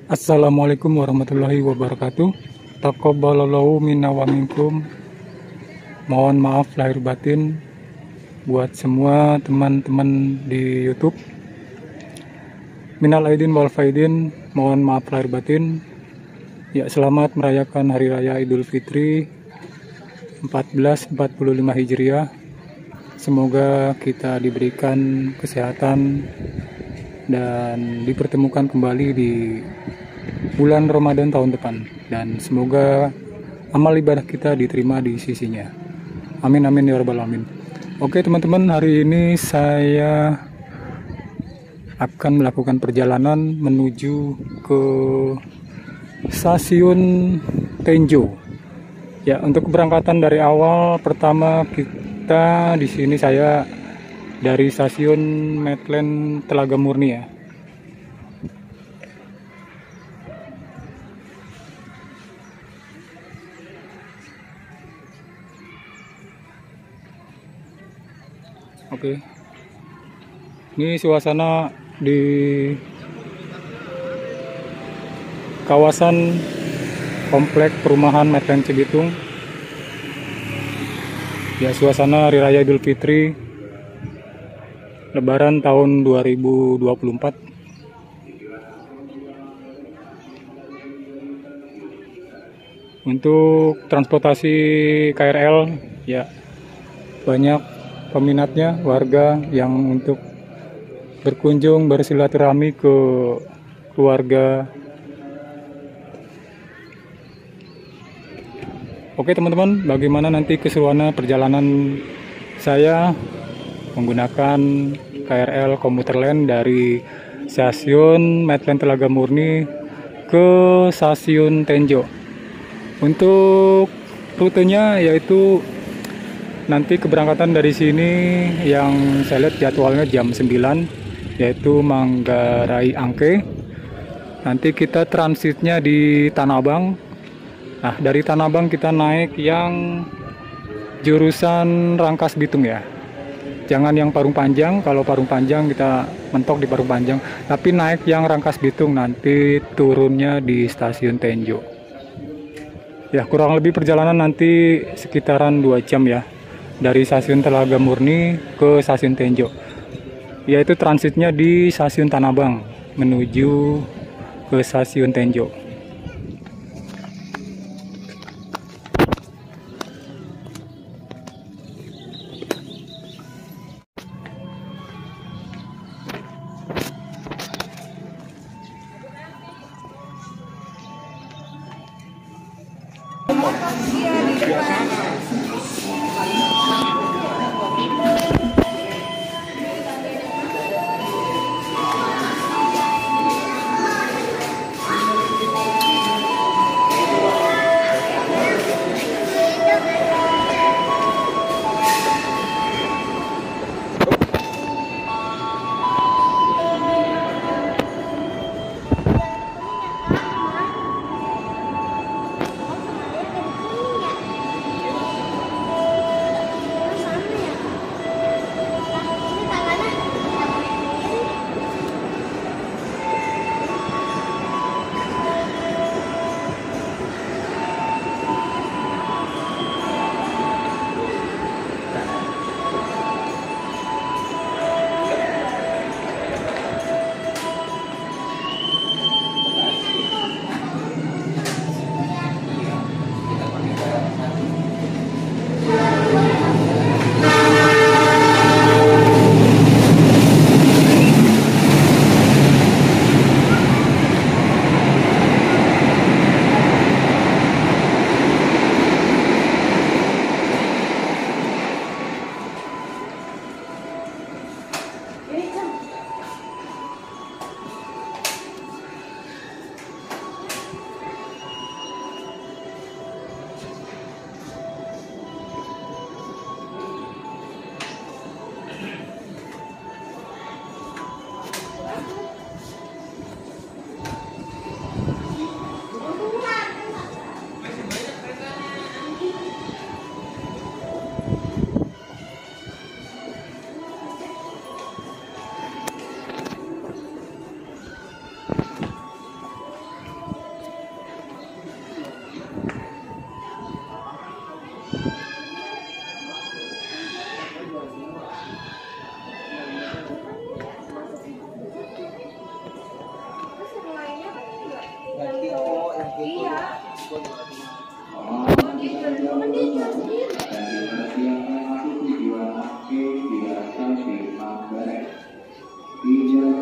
Assalamualaikum warahmatullahi wabarakatuh. Taqabbalallahu minna wa minkum. Mohon maaf lahir batin buat semua teman-teman di YouTube. Minal aidin wal faidin, mohon maaf lahir batin. Ya, selamat merayakan Hari Raya Idul Fitri 1445 Hijriah. Semoga kita diberikan kesehatan dan dipertemukan kembali di bulan Ramadan tahun depan, dan semoga amal ibadah kita diterima di sisinya. Amin amin ya rabbal alamin. Oke teman-teman, hari ini saya akan melakukan perjalanan menuju ke stasiun Tenjo. Ya, untuk keberangkatan dari awal, pertama kita di sini saya dari stasiun Medland Telaga Murni ya. Oke. Ini suasana di kawasan komplek perumahan Medland Cibitung. Ya, suasana Hari Raya Idul Fitri Lebaran tahun 2024. Untuk transportasi KRL, ya banyak peminatnya, warga yang untuk berkunjung bersilaturahmi ke keluarga. Oke teman-teman, bagaimana nanti keseruan perjalanan saya menggunakan KRL komuter lain dari stasiun Medland Telaga Murni ke stasiun Tenjo. Untuk rutenya yaitu nanti keberangkatan dari sini yang saya lihat jadwalnya jam 9, yaitu Manggarai Angke. Nanti kita transitnya di Tanah Abang. Nah, dari Tanah Abang kita naik yang jurusan Rangkas Bitung ya. Jangan yang Parung Panjang, kalau Parung Panjang kita mentok di Parung Panjang. Tapi naik yang Rangkas Bitung, nanti turunnya di stasiun Tenjo. Ya, kurang lebih perjalanan nanti sekitaran 2 jam ya. Dari stasiun Telaga Murni ke stasiun Tenjo. Yaitu transitnya di stasiun Tanah Abang menuju ke stasiun Tenjo.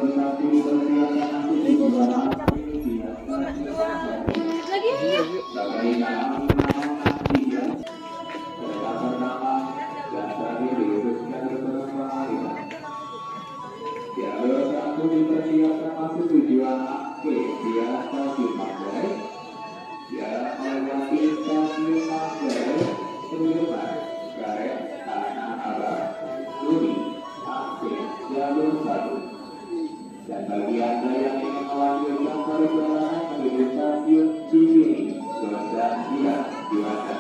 Dan bagi Anda yang ingin melanjutkan perjalanan menuju stasiun Cikini, dosa siap silakan.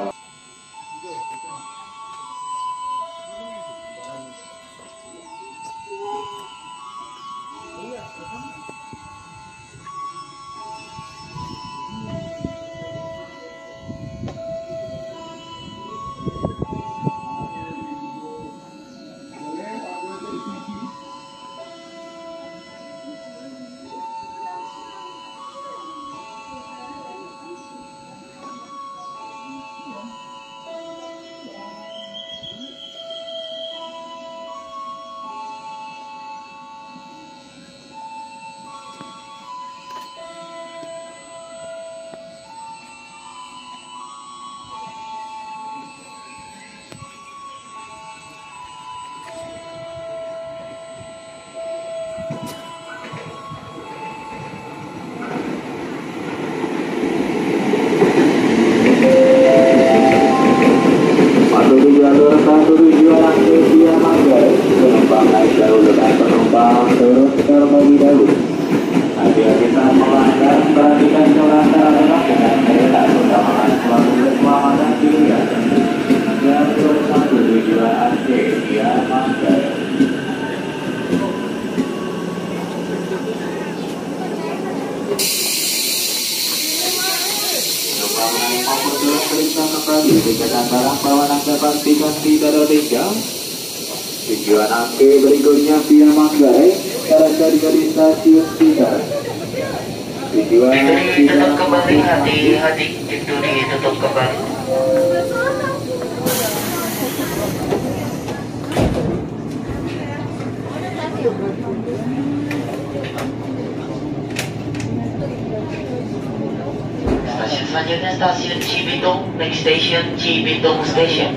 Dikenakan barang bawaan Anda pastikan tidak ada tinggal. Tujuan angke berikutnya via Manggarai, terasa di stasiun Tidar. Tujuan ditutup kembali, hati-hati, itu ditutup kembali. Stasiun selanjutnya stasiun Cibitung, next station Cibitung Station.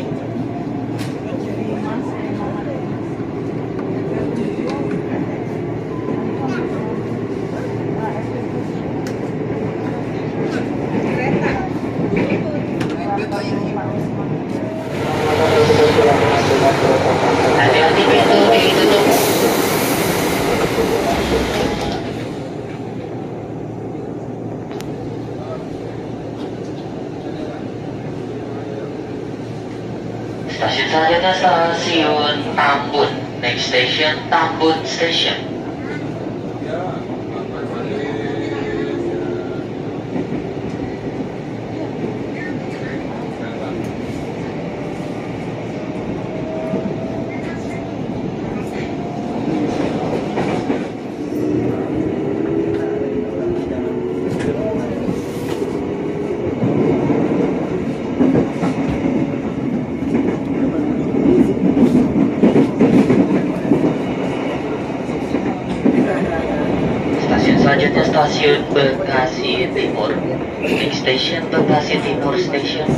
Hati-hati pintu ditutup. Stasiun selanjutnya stasiun Tambun, next station Tambun Station. Selanjutnya stasiun Bekasi Timur, next station Bekasi Timur Station.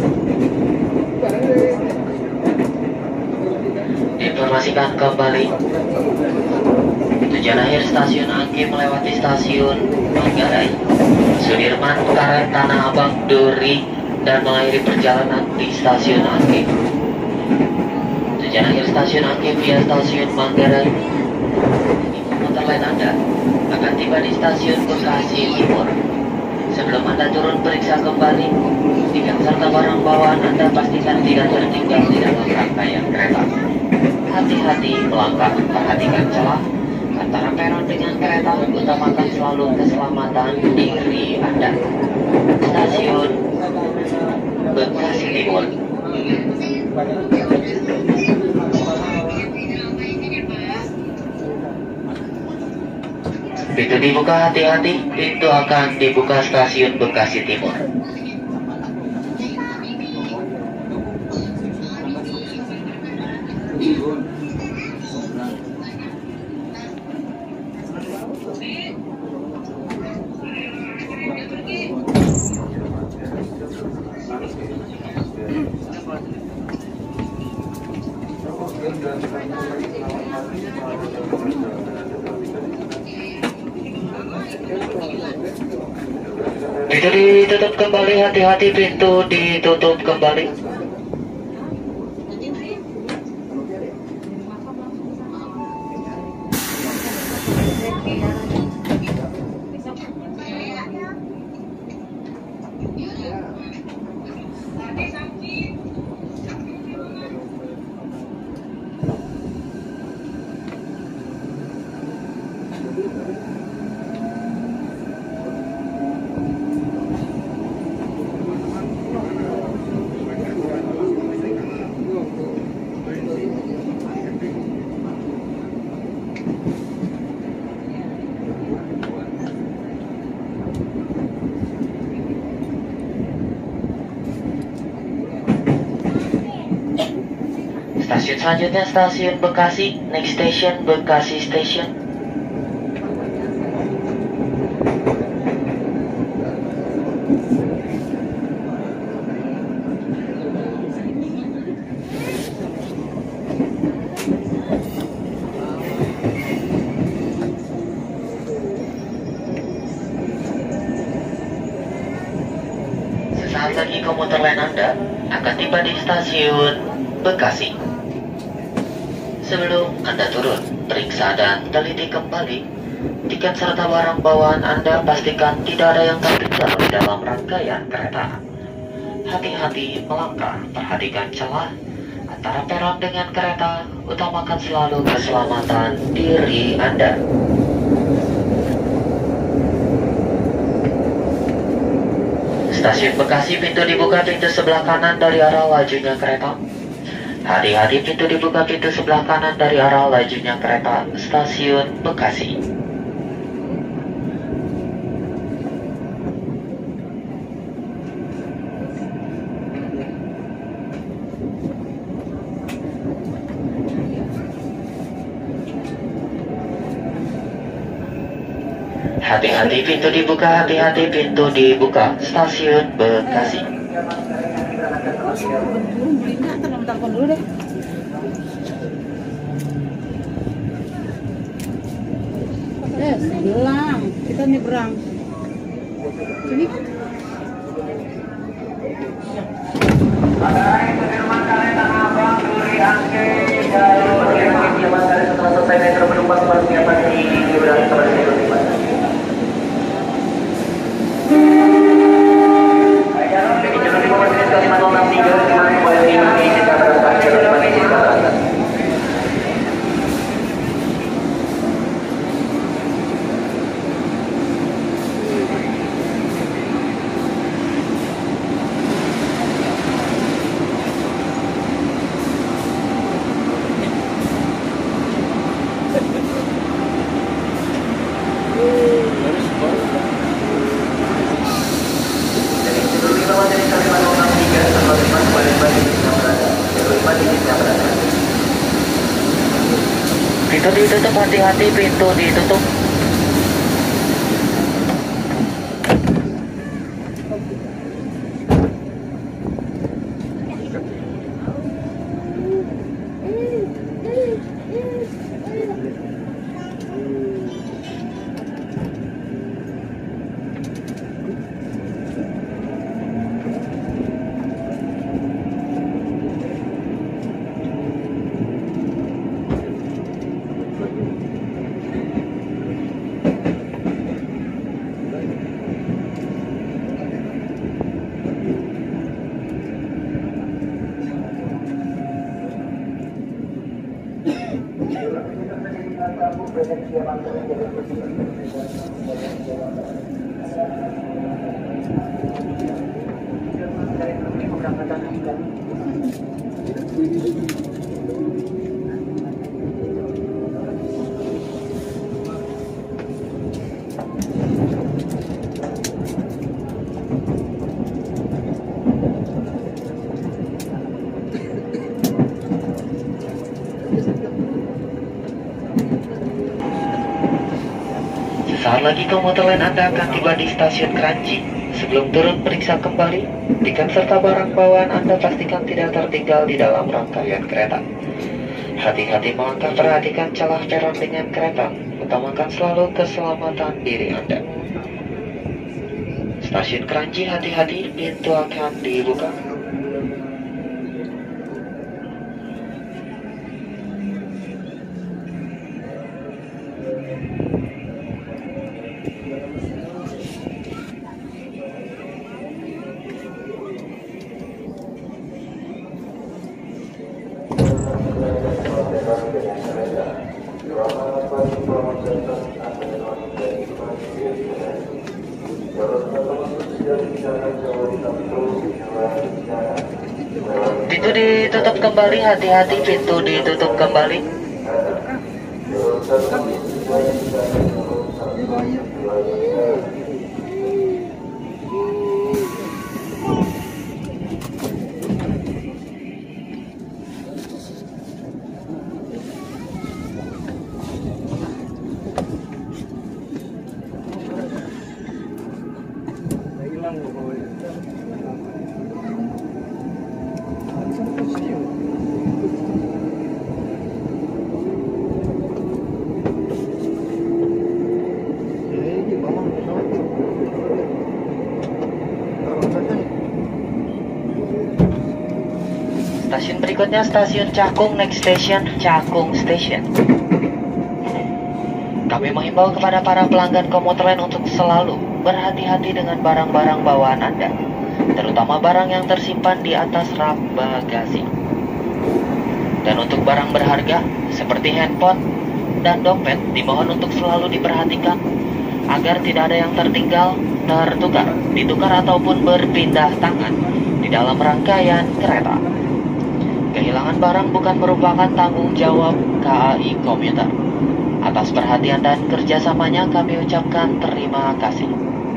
Informasikan kembali, tujuan akhir stasiun Angke melewati stasiun Manggarai, Sudirman, Karet, Tanah Abang, Duri, dan mengakhiri perjalanan di stasiun Angke. Tujuan akhir stasiun Angke via stasiun Manggarai. Komuter lain Anda akan tiba di stasiun Bekasi Timur. Sebelum Anda turun, periksa kembali tiket serta barang bawaan Anda, pastikan tidak tertinggal di dalam rangkaian kereta. Hati-hati melangkah, perhatikan celah antara peron dengan kereta, utamakan selalu keselamatan diri Anda. Stasiun Bekasi Timur. Pintu dibuka, hati-hati, pintu akan dibuka stasiun Bekasi Timur. Pintu ditutup kembali, hati-hati pintu ditutup kembali. Stasiun selanjutnya stasiun Bekasi, next station Bekasi Station. Sesaat lagi komuter lain Anda akan tiba di stasiun Bekasi. Sebelum Anda turun, periksa dan teliti kembali tiket serta barang bawaan Anda, pastikan tidak ada yang tertinggal di dalam rangkaian kereta. Hati-hati melangkah, perhatikan celah antara peron dengan kereta, utamakan selalu keselamatan diri Anda. Stasiun Bekasi, pintu dibuka, pintu sebelah kanan dari arah lajunya kereta. Hati-hati pintu dibuka, pintu sebelah kanan dari arah lajunya kereta stasiun Bekasi. Hati-hati pintu dibuka, hati-hati pintu dibuka stasiun Bekasi. Telepon dulu deh. Bilang kita nyebrang. Sini. Setelah selesai metro penumpang persiapan di Nyebrang seperti itu. Pintu ditutup, hati-hati pintu ditutup. Saat lagi komuter lain Anda akan tiba di stasiun Kranji. Sebelum turun, periksa kembali tiket serta barang bawaan Anda, pastikan tidak tertinggal di dalam rangkaian kereta. Hati-hati melangkah, perhatikan celah peron dengan kereta. Utamakan selalu keselamatan diri Anda. Stasiun Kranji, hati-hati, pintu akan dibuka. Pintu ditutup kembali, hati-hati, pintu ditutup kembali. Stasiun berikutnya stasiun Cakung, next station Cakung Station. Kami menghimbau kepada para pelanggan komuter lain untuk selalu berhati-hati dengan barang-barang bawaan Anda, terutama barang yang tersimpan di atas rak bagasi. Dan untuk barang berharga seperti handphone dan dompet dimohon untuk selalu diperhatikan agar tidak ada yang tertinggal, tertukar, ditukar ataupun berpindah tangan di dalam rangkaian kereta. Kehilangan barang bukan merupakan tanggung jawab KAI Komuter. Atas perhatian dan kerjasamanya kami ucapkan terima kasih.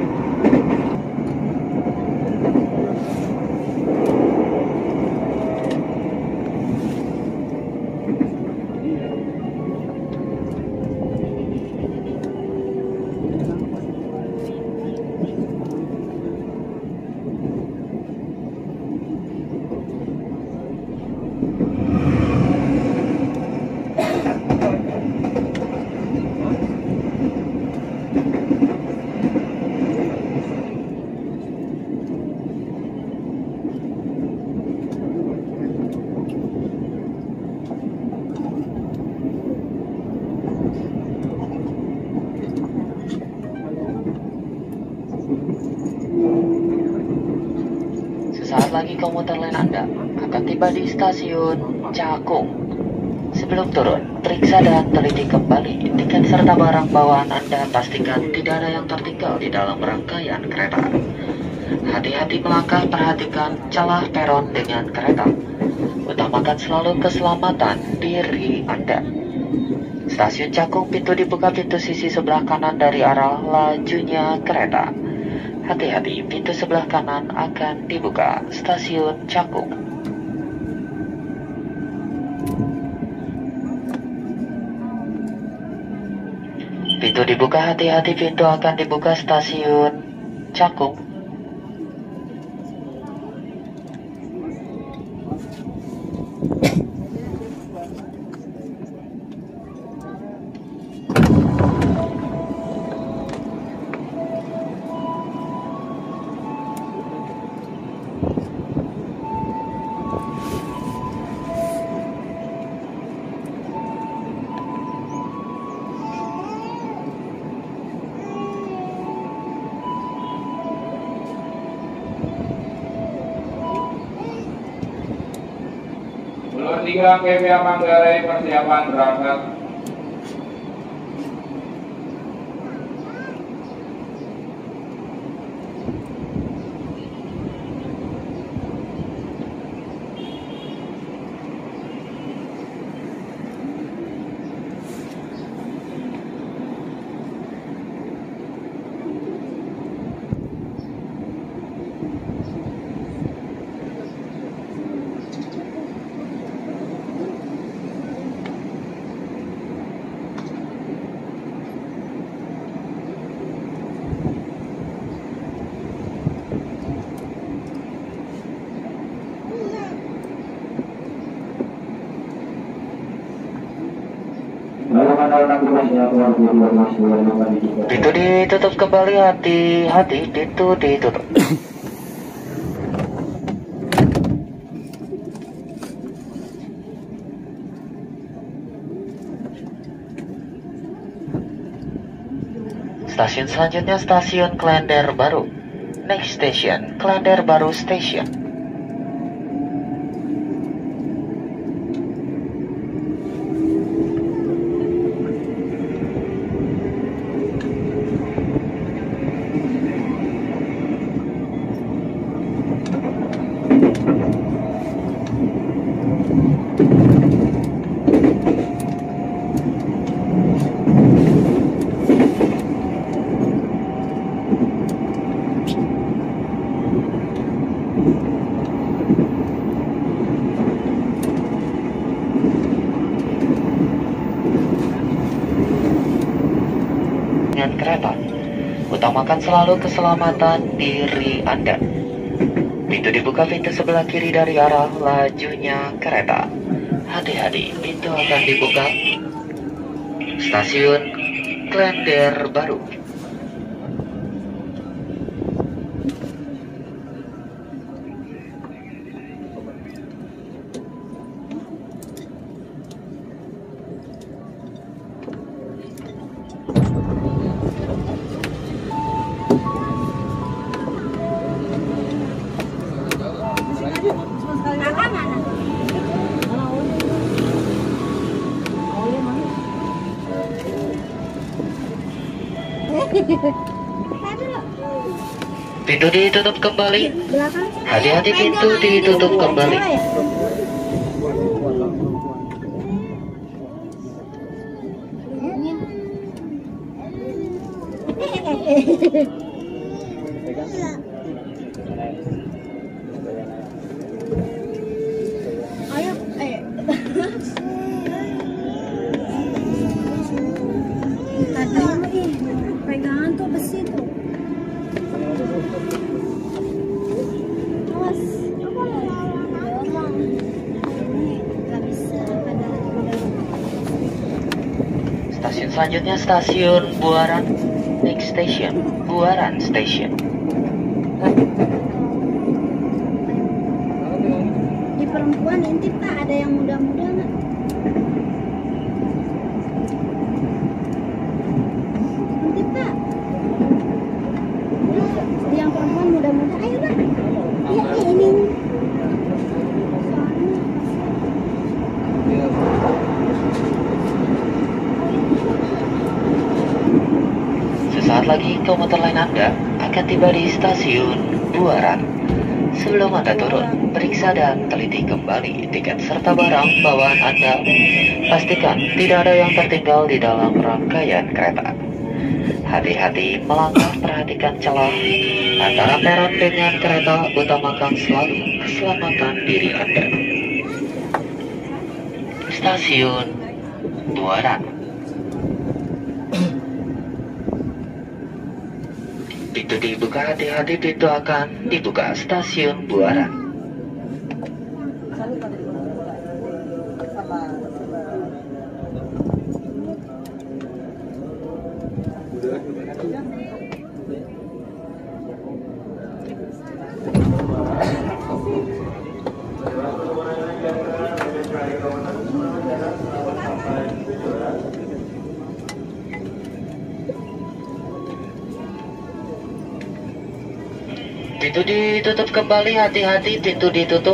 Sesaat lagi komuter lain Anda akan tiba di stasiun Cakung. Sebelum turun, periksa dan teliti kembali tiket serta barang bawaan Anda. Pastikan tidak ada yang tertinggal di dalam rangkaian kereta. Hati-hati melangkah, perhatikan celah peron dengan kereta. Utamakan selalu keselamatan diri Anda. Stasiun Cakung, pintu dibuka, pintu sisi sebelah kanan dari arah lajunya kereta. Hati-hati, pintu sebelah kanan akan dibuka. Stasiun Cakung. Pintu dibuka, hati-hati, pintu akan dibuka. Stasiun Cakung. Ulur 3 KPA Manggarai, persiapan berangkat. Pintu ditutup kembali, hati-hati, pintu ditutup. Stasiun selanjutnya stasiun Klender Baru. Next station, Klender Baru Station. Dengan kereta, utamakan selalu keselamatan diri Anda. Pintu dibuka pintu sebelah kiri dari arah lajunya kereta. Hati-hati, pintu akan dibuka. Stasiun Klender Baru. Pintu ditutup kembali. Hati-hati, pintu ditutup kembali. Pegangan tuh besi tuh. Awas. Nggak bisa. Stasiun selanjutnya stasiun Buaran. Next station, Buaran Station. Di perempuan intip Pak, ada yang muda-muda nggak? Intip Pak. Yang perempuan muda-muda, ayo Pak. Iya ini. Sesaat lagi komuter lain Anda akan tiba di stasiun Buaran. Sebelum Anda turun, periksa dan teliti kembali tiket serta barang bawaan Anda. Pastikan tidak ada yang tertinggal di dalam rangkaian kereta. Hati-hati melangkah, perhatikan celah antara peron dengan kereta. Utamakan selalu keselamatan diri Anda. Stasiun Buaran. Pintu dibuka, hati-hati, pintu akan dibuka. Stasiun Buaran. Pintu ditutup kembali, hati-hati, pintu ditutup.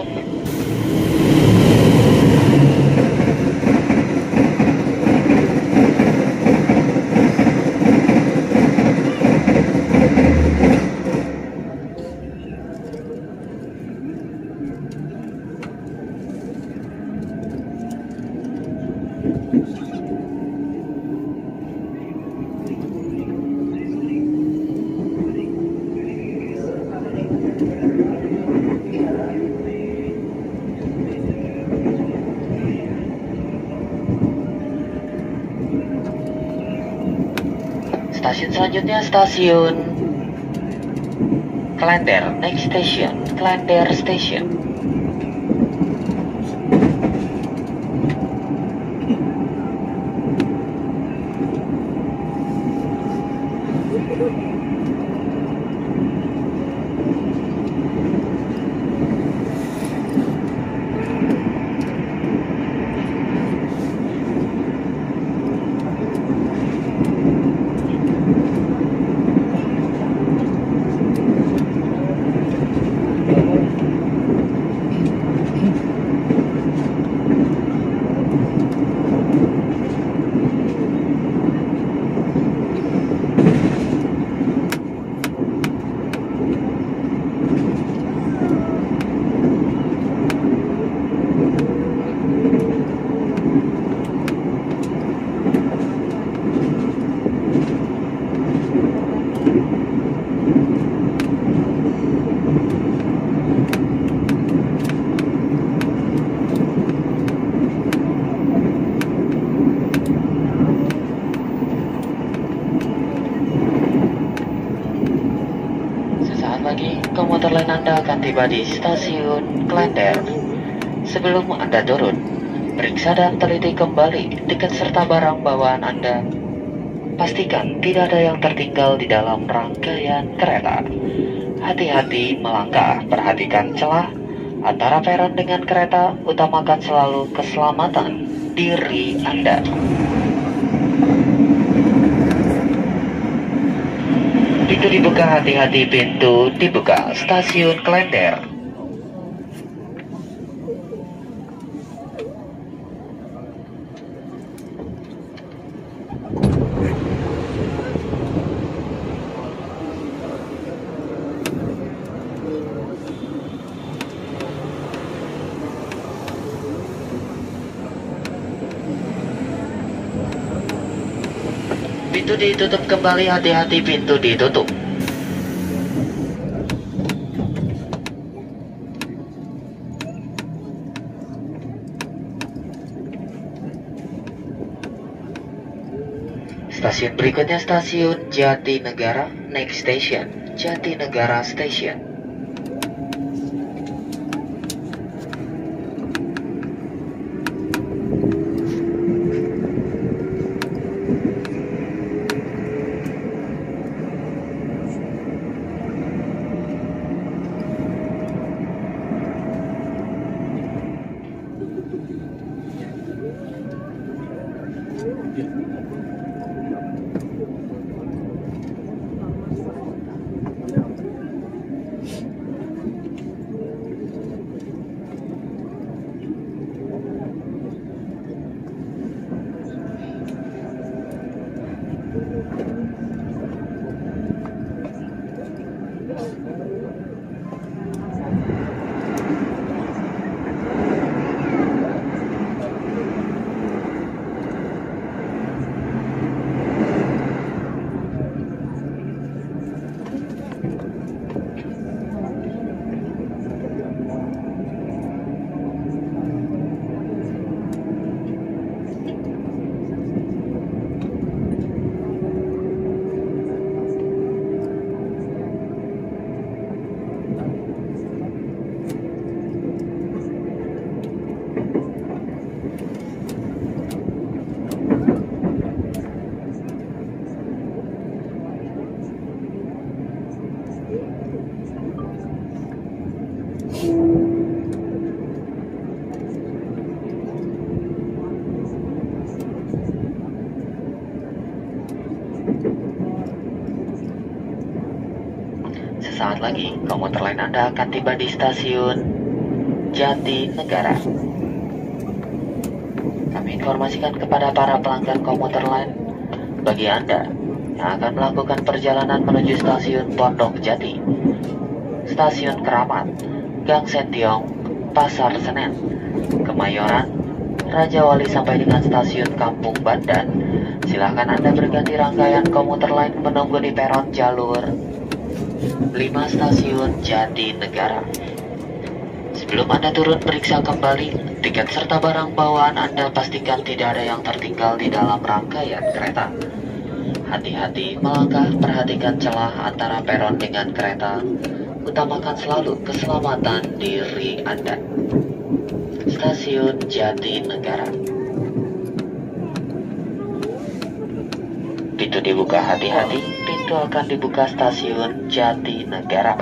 Stasiun selanjutnya stasiun Klender. Next station, Klender Station. Komuter lain Anda akan tiba di stasiun Klender. Sebelum Anda turun, periksa dan teliti kembali tiket serta barang bawaan Anda. Pastikan tidak ada yang tertinggal di dalam rangkaian kereta. Hati-hati melangkah, perhatikan celah antara peron dengan kereta, utamakan selalu keselamatan diri Anda. Pintu dibuka, hati-hati pintu dibuka. Stasiun Klender. Pintu ditutup kembali, hati-hati pintu ditutup. Stasiun berikutnya stasiun Jatinegara. Next station, Jatinegara Station. Sesaat lagi, komuter lain Anda akan tiba di stasiun Jatinegara. Kami informasikan kepada para pelanggan komuter lain, bagi Anda yang akan melakukan perjalanan menuju stasiun Pondok Jati, stasiun Keramat, Gang Sentiong, Pasar Senen, Kemayoran, Raja Wali sampai dengan stasiun Kampung Bandan, silakan Anda berganti rangkaian komuter lain menunggu di peron jalur 5 stasiun Jatinegara. Sebelum Anda turun, periksa kembali tiket serta barang bawaan Anda, pastikan tidak ada yang tertinggal di dalam rangkaian kereta. Hati-hati melangkah, perhatikan celah antara peron dengan kereta, utamakan selalu keselamatan diri Anda. Stasiun Jatinegara. Pintu dibuka, hati-hati. Pintu akan dibuka stasiun Jatinegara.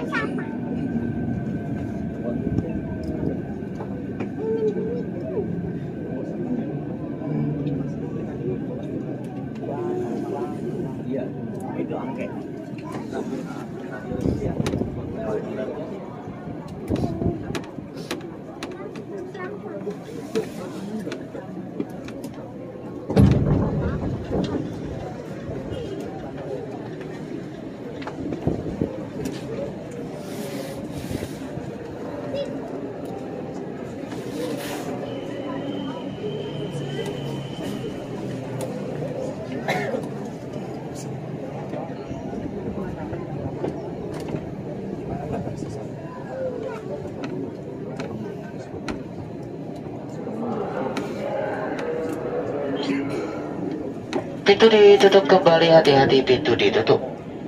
Pintu ditutup kembali, hati-hati, pintu ditutup.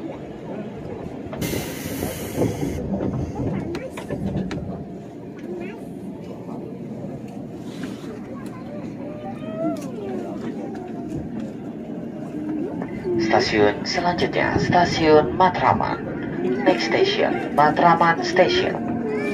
Stasiun selanjutnya, stasiun Matraman. Next station, Matraman Station.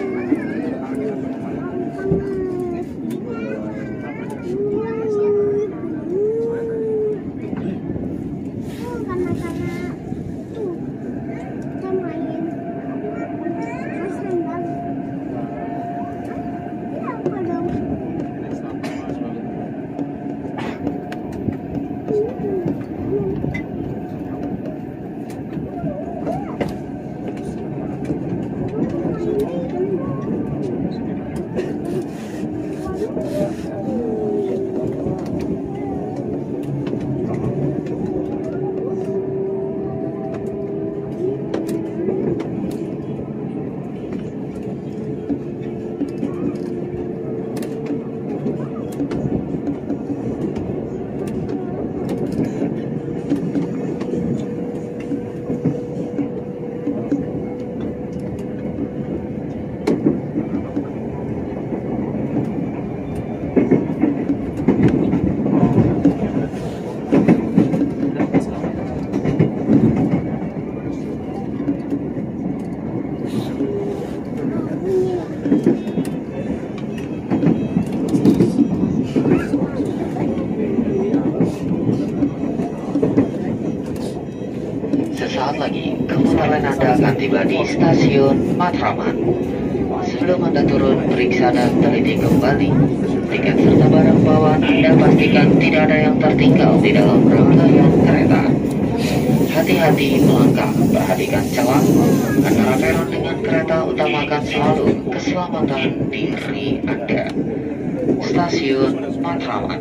Sesaat lagi, komuter lain Anda akan tiba di stasiun Matraman. Sebelum Anda turun, periksa dan teliti kembali tiket serta barang bawaan Anda, pastikan tidak ada yang tertinggal di dalam rangkaian kereta. Hati-hati melangkah, perhatikan celah antara peron dengan kereta, utamakan selalu keselamatan diri Anda. Stasiun Matraman.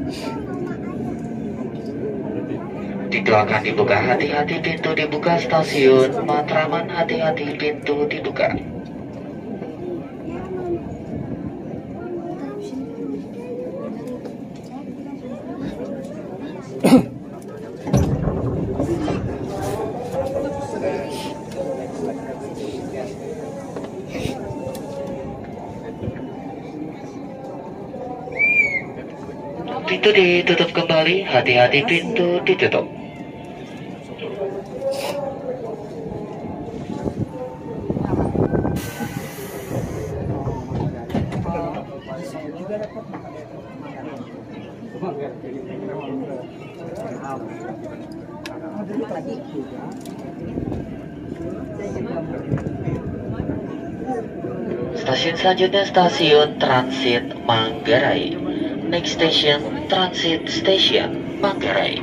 Pintu akan dibuka, hati-hati, pintu dibuka, stasiun Matraman, hati-hati, pintu dibuka. Pintu ditutup kembali, hati-hati, pintu ditutup. Stasiun selanjutnya, stasiun Transit Manggarai. Next station, Transit Station Manggarai.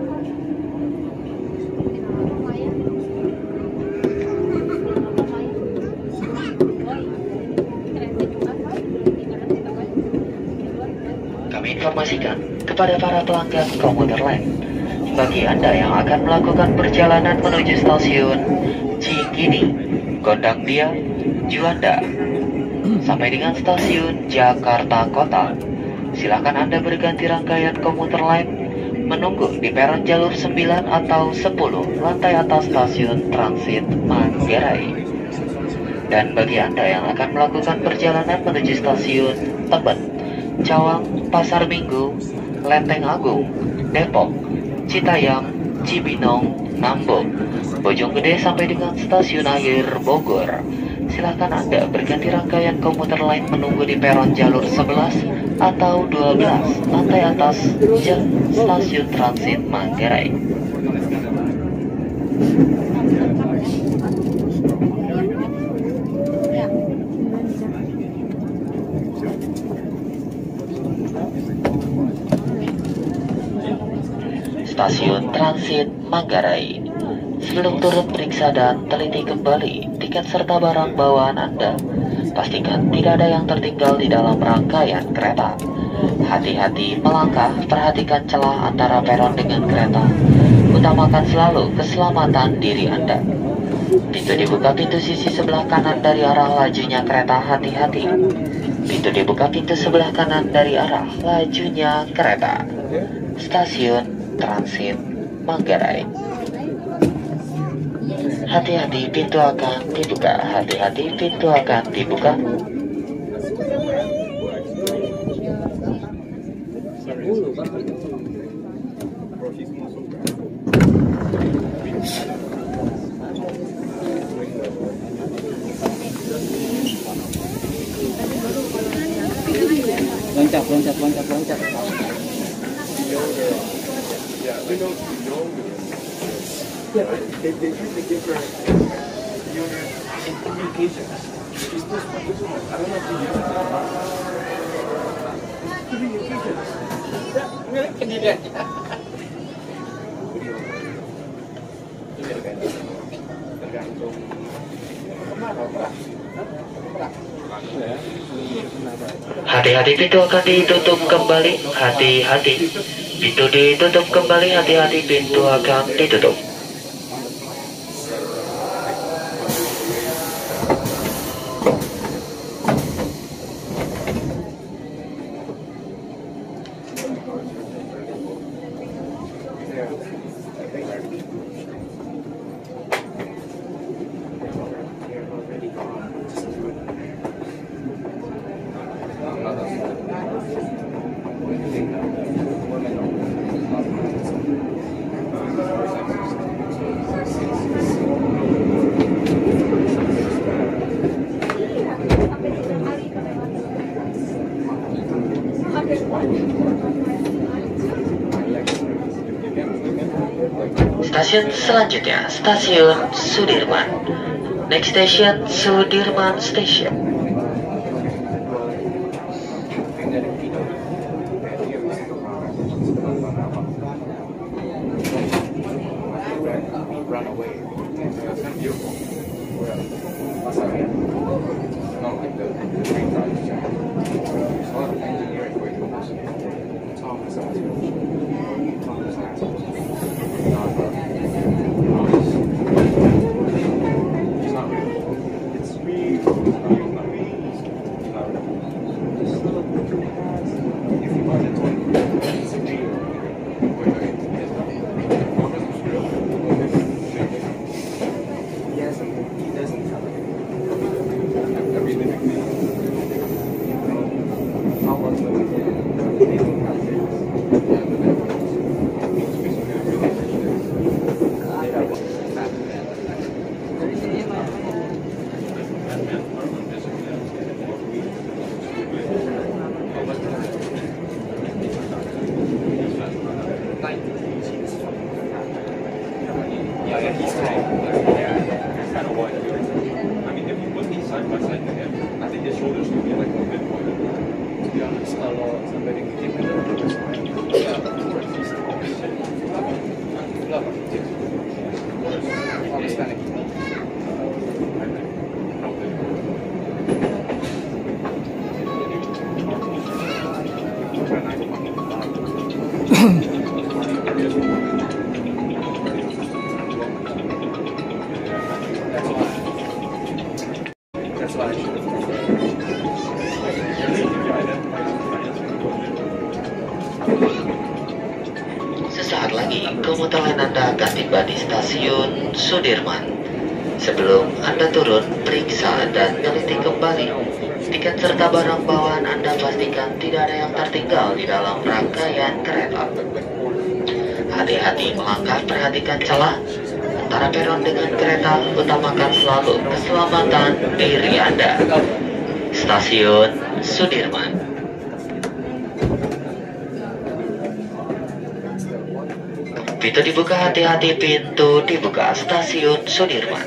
Kami informasikan kepada para pelanggan komuter lain, bagi Anda yang akan melakukan perjalanan menuju stasiun Cikini, Gondangdia, Juanda, sampai dengan stasiun Jakarta Kota, silakan Anda berganti rangkaian komuter lain, menunggu di peron jalur 9 atau 10 lantai atas stasiun Transit Manggarai. Dan bagi Anda yang akan melakukan perjalanan menuju stasiun Tebet, Cawang, Pasar Minggu, Lenteng Agung, Depok, Citayam, Cibinong, Nambong, Bojonggede sampai dengan stasiun akhir Bogor. Silakan Anda berganti rangkaian komuter lain menunggu di peron jalur 11 atau 12 lantai atas stasiun transit Manggarai. Stasiun transit Manggarai. Sebelum turun periksa dan teliti kembali tiket serta barang bawaan Anda. Pastikan tidak ada yang tertinggal di dalam rangkaian kereta. Hati-hati melangkah, perhatikan celah antara peron dengan kereta. Utamakan selalu keselamatan diri Anda. Pintu dibuka pintu sisi sebelah kanan dari arah lajunya kereta, hati-hati. Pintu dibuka pintu sebelah kanan dari arah lajunya kereta. Stasiun transit Manggarai. Hati-hati pintu akan dibuka. Hati-hati pintu akan dibuka. Loncat. Yeah, they usually give her unit in communications. She's still smart. I don't know if you use it. Communications. Hati-hati pintu akan ditutup kembali. Hati-hati pintu ditutup kembali. Hati-hati pintu akan ditutup. Stasiun selanjutnya, Stasiun Sudirman. Next station, Sudirman Station. Sesaat lagi, komuter lain Anda akan tiba di Stasiun Sudirman. Sebelum Anda turun, periksa dan teliti kembali tiket serta barang bawaan Anda. Pastikan tidak ada yang tertinggal di dalam rangkaian kereta. hati-hati melangkah, perhatikan celah antara peron dengan kereta, utamakan selalu keselamatan diri Anda. Stasiun Sudirman. Pintu dibuka, hati-hati, pintu dibuka. Stasiun Sudirman.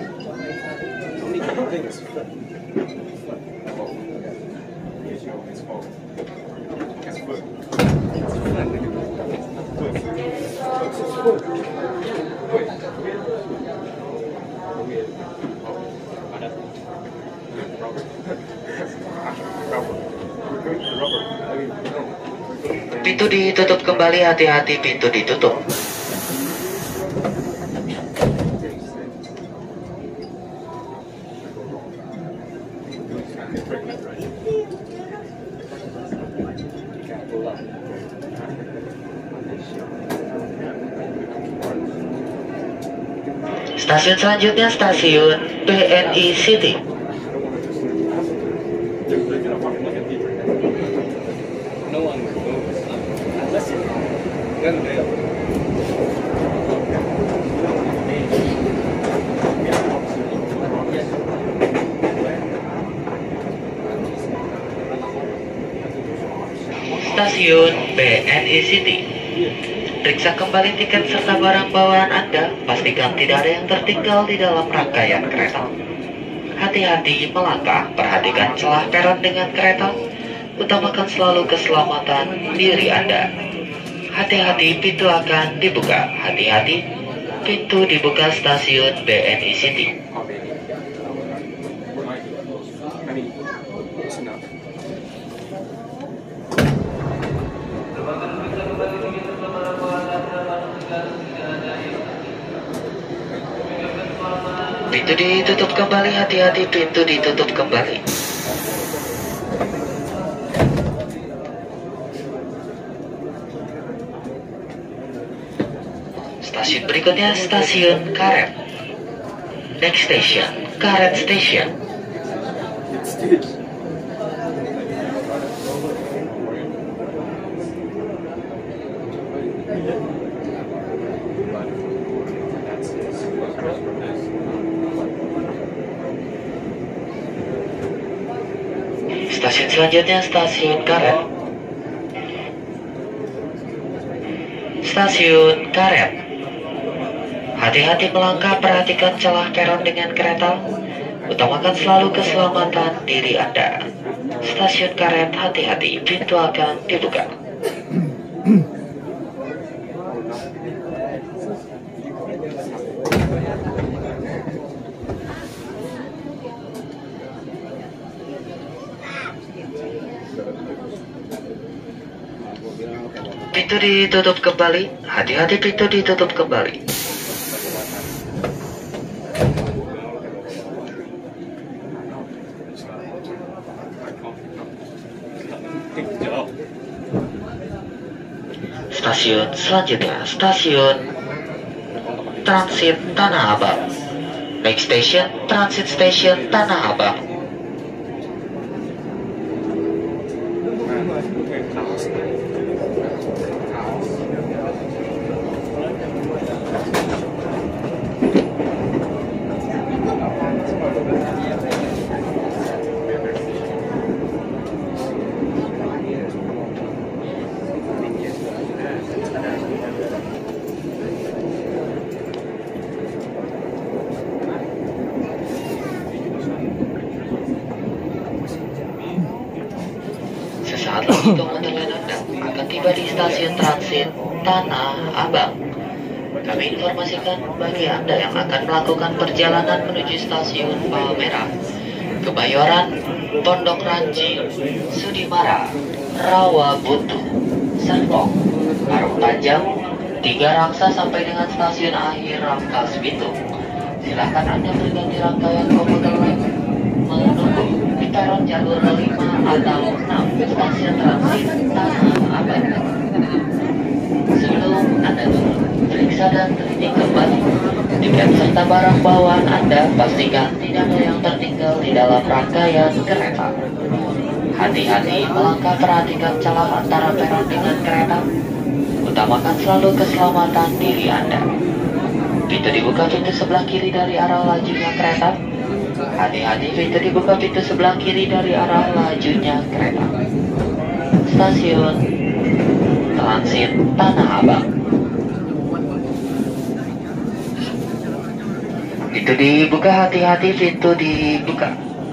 Pintu ditutup kembali, hati-hati, pintu ditutup. Stasiun selanjutnya stasiun BNI City. Stasiun BNI City. Periksa kembali tiket serta barang bawaan Anda. Pastikan tidak ada yang tertinggal di dalam rangkaian kereta. Hati-hati melangkah, perhatikan celah peron dengan kereta. Utamakan selalu keselamatan diri Anda. Hati-hati, pintu akan dibuka. Hati-hati, pintu dibuka. Stasiun BNI City. Pintu ditutup kembali, hati-hati, pintu ditutup kembali. Stasiun berikutnya stasiun Karet. Next station, Karet Station. Stasiun selanjutnya stasiun Karet. Stasiun Karet. Hati-hati melangkah, perhatikan celah peron dengan kereta. Utamakan selalu keselamatan diri Anda. Stasiun Karet, hati-hati, pintu akan dibuka. Pintu ditutup kembali, hati-hati, pintu ditutup kembali. Stasiun selanjutnya, stasiun Transit Tanah Abang. Next station, Transit Station Tanah Abang. Sesaat lagi komuter lain Anda akan tiba di stasiun transit Tanah Abang. Kami informasikan bagi Anda yang akan melakukan perjalanan menuju stasiun Palmerah, Kebayoran, Pondok Ranji, Sudimara, Rawabuntu, Serpong, Parung Panjang, Tiga Raksa sampai dengan stasiun akhir Rangkas Bitung. Silahkan Anda berganti rangkaian komuter lain menunggu di peron jalur 5 atau 6 stasiun transit Tanah Abang. Sebelum Anda turun, periksa dan teliti kembali tiket serta barang bawaan Anda. Pastikan tidak ada yang tertinggal di dalam rangkaian kereta. Hati-hati melangkah, perhatikan celah antara peron dengan kereta. Utamakan selalu keselamatan diri Anda. Pintu dibuka pintu sebelah kiri dari arah lajunya kereta. Hati-hati, pintu dibuka pintu sebelah kiri dari arah lajunya kereta. Stasiun Transit Tanah Abang. Pintu dibuka, hati-hati, pintu dibuka.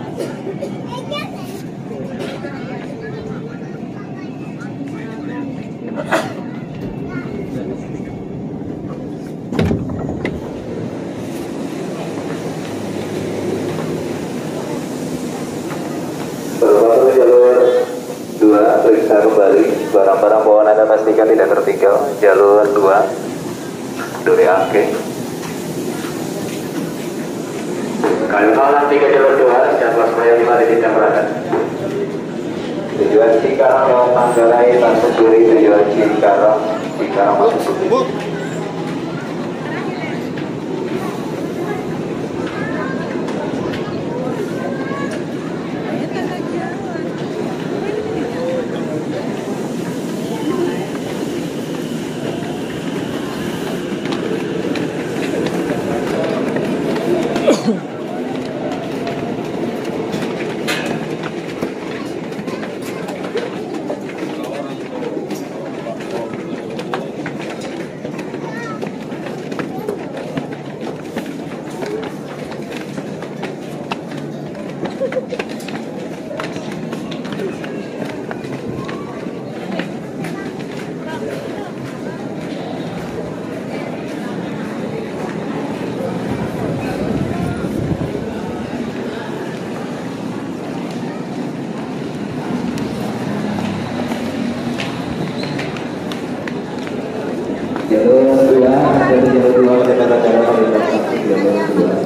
Berlalu jalur 2, periksa kembali. Barang-barang bawaan Anda pastikan tidak tertinggal. Jalur 2, Duri Angke. Kalian malam 3 jalur 2, jadwal supaya 5 ditindak berangkat. Tujuan Cikarang lewat Manggarai, masuk kiri. Tujuan Cikarang masuk kiri. Jalur 2, dari jalur 2 jalan-jalan jalur 2.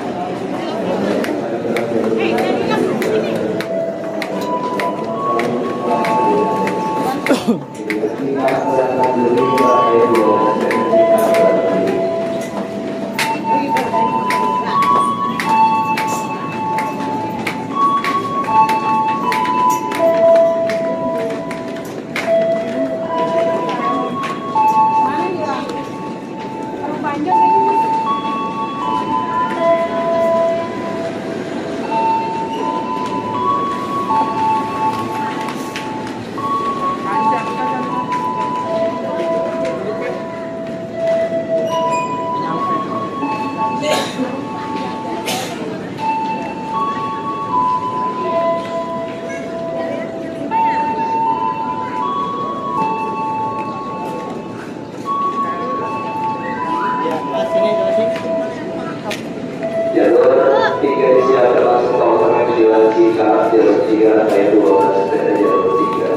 Jalur 3 disiapkan langsung tol sampai tujuan Cikarang, jalur 3 ayat 12 dari jalur 3.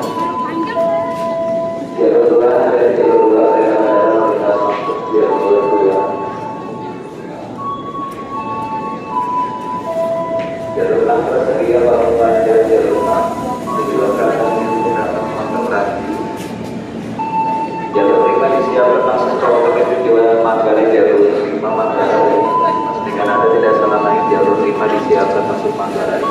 Jalur 2 dari jalur 2 kereta bandara lintas masuk jalur 2. Jalur 6 tersedia bangun panjang jalur 6. Tujuan kereta menggunakan Manggarai Tadi. Jalur 5 disiapkan langsung tol sampai tujuan Manggarai, jalur 5 Manggarai. Pastikan Anda tidak salah naik, jalur 5 disiapkan masuk Manggarai.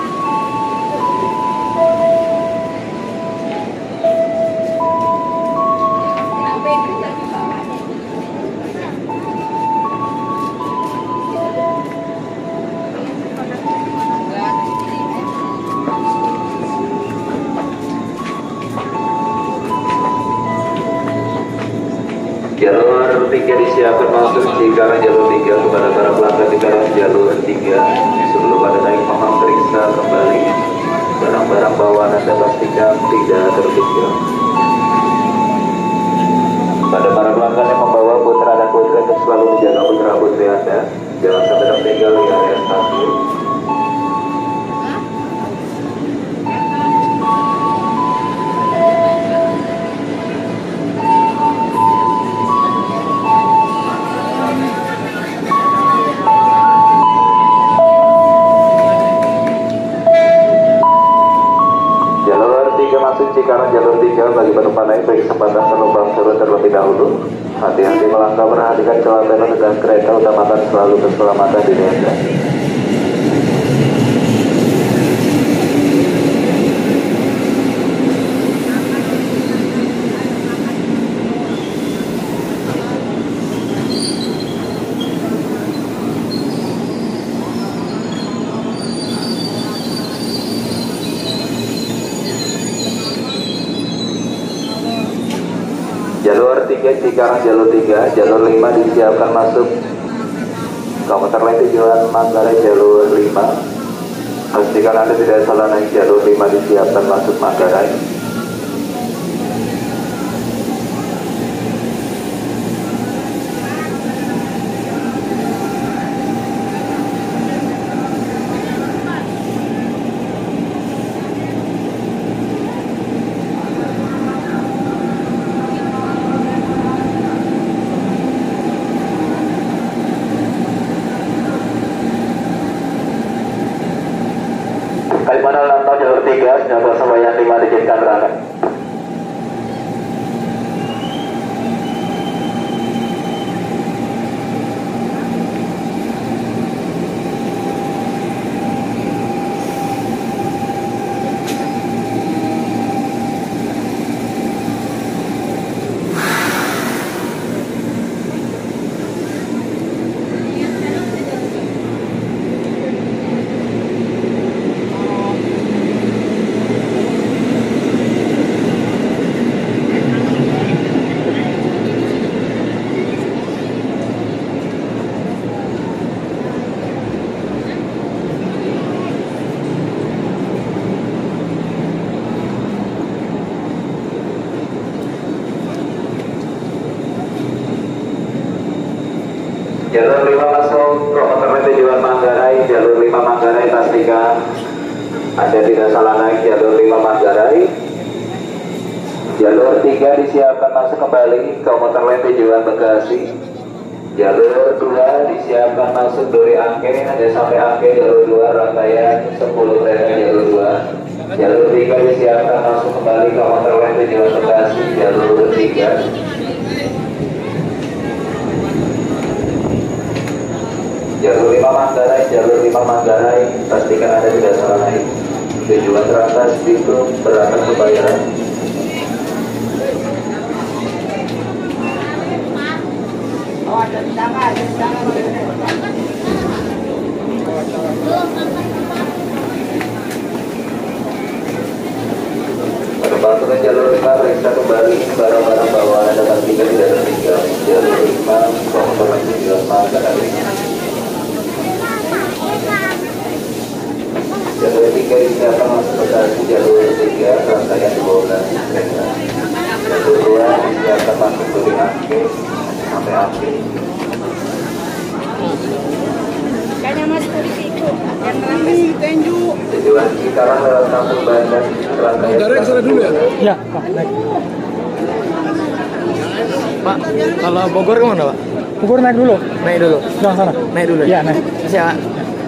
Jalur 3 disiapkan masuk Cikarang, jalur 3 kepada para pelanggan di dalam jalur 3. Sebelum Anda naik mohon periksa kembali barang-barang bawaan Anda, pastikan tidak tertinggal. Pada para pelanggan yang membawa putra dan putri untuk selalu menjaga putra putri Anda, jangan sampai tertinggal di area stasiun. Masuk Cikarang jalur 3 bagi penumpang naik berkesempatan penumpang turun terlebih dahulu. Hati-hati melangkah, perhatikan celah tenon dan kereta, utamakan selalu keselamatan diri Anda. sekarang jalur 3, jalur 5 disiapkan masuk. Komuter lain tujuan Manggarai jalur 5. Pastikan Anda tidak salah naik jalur 5 disiapkan masuk Manggarai. Kalimantan Lantau jalur 3, jalur sembahyang 5 diizinkan berangkat. Jalur 5 masuk Komuter tujuan Manggarai, jalur 5 Manggarai pastikan Anda tidak salah naik jalur 5 Manggarai. Jalur 3 disiapkan masuk kembali Komuter lain tujuan Bekasi. Jalur 2 disiapkan masuk dari Angke, Anda sampai Angke jalur 2 rangkaian 10 kereta jalur 2. Jalur 3 disiapkan masuk kembali Komuter lain tujuan Bekasi, jalur 3. Jalur 5 Manggarai, jalur 5 Manggarai, pastikan Anda tidak salah naik. Tujuan teratas Bitung berangkat Kebayoran. Penumpang turun jalur 5 periksa kembali barang-barang bawaan Anda pastikan tidak tertinggal. Jalur 5 Komuter tujuan Manggarai. Jalur 3 disiapkan masuk Bekasi, jalur 3 rangkaian 12 kereta. Jalur 2 disiapkan masuk dari Angke sampai Angke. Kayaknya Mas Puri itu yang rame Tenju. Tujuan Cikarang lewat Kampung Bandan rangkaian. Manggarai kesana dulu ya? Ya, Pak, naik. Pak, kalau Bogor kemana Pak? Bogor naik dulu. Naik dulu. Sebelah sana. Naik dulu. Iya, naik. Masih ya.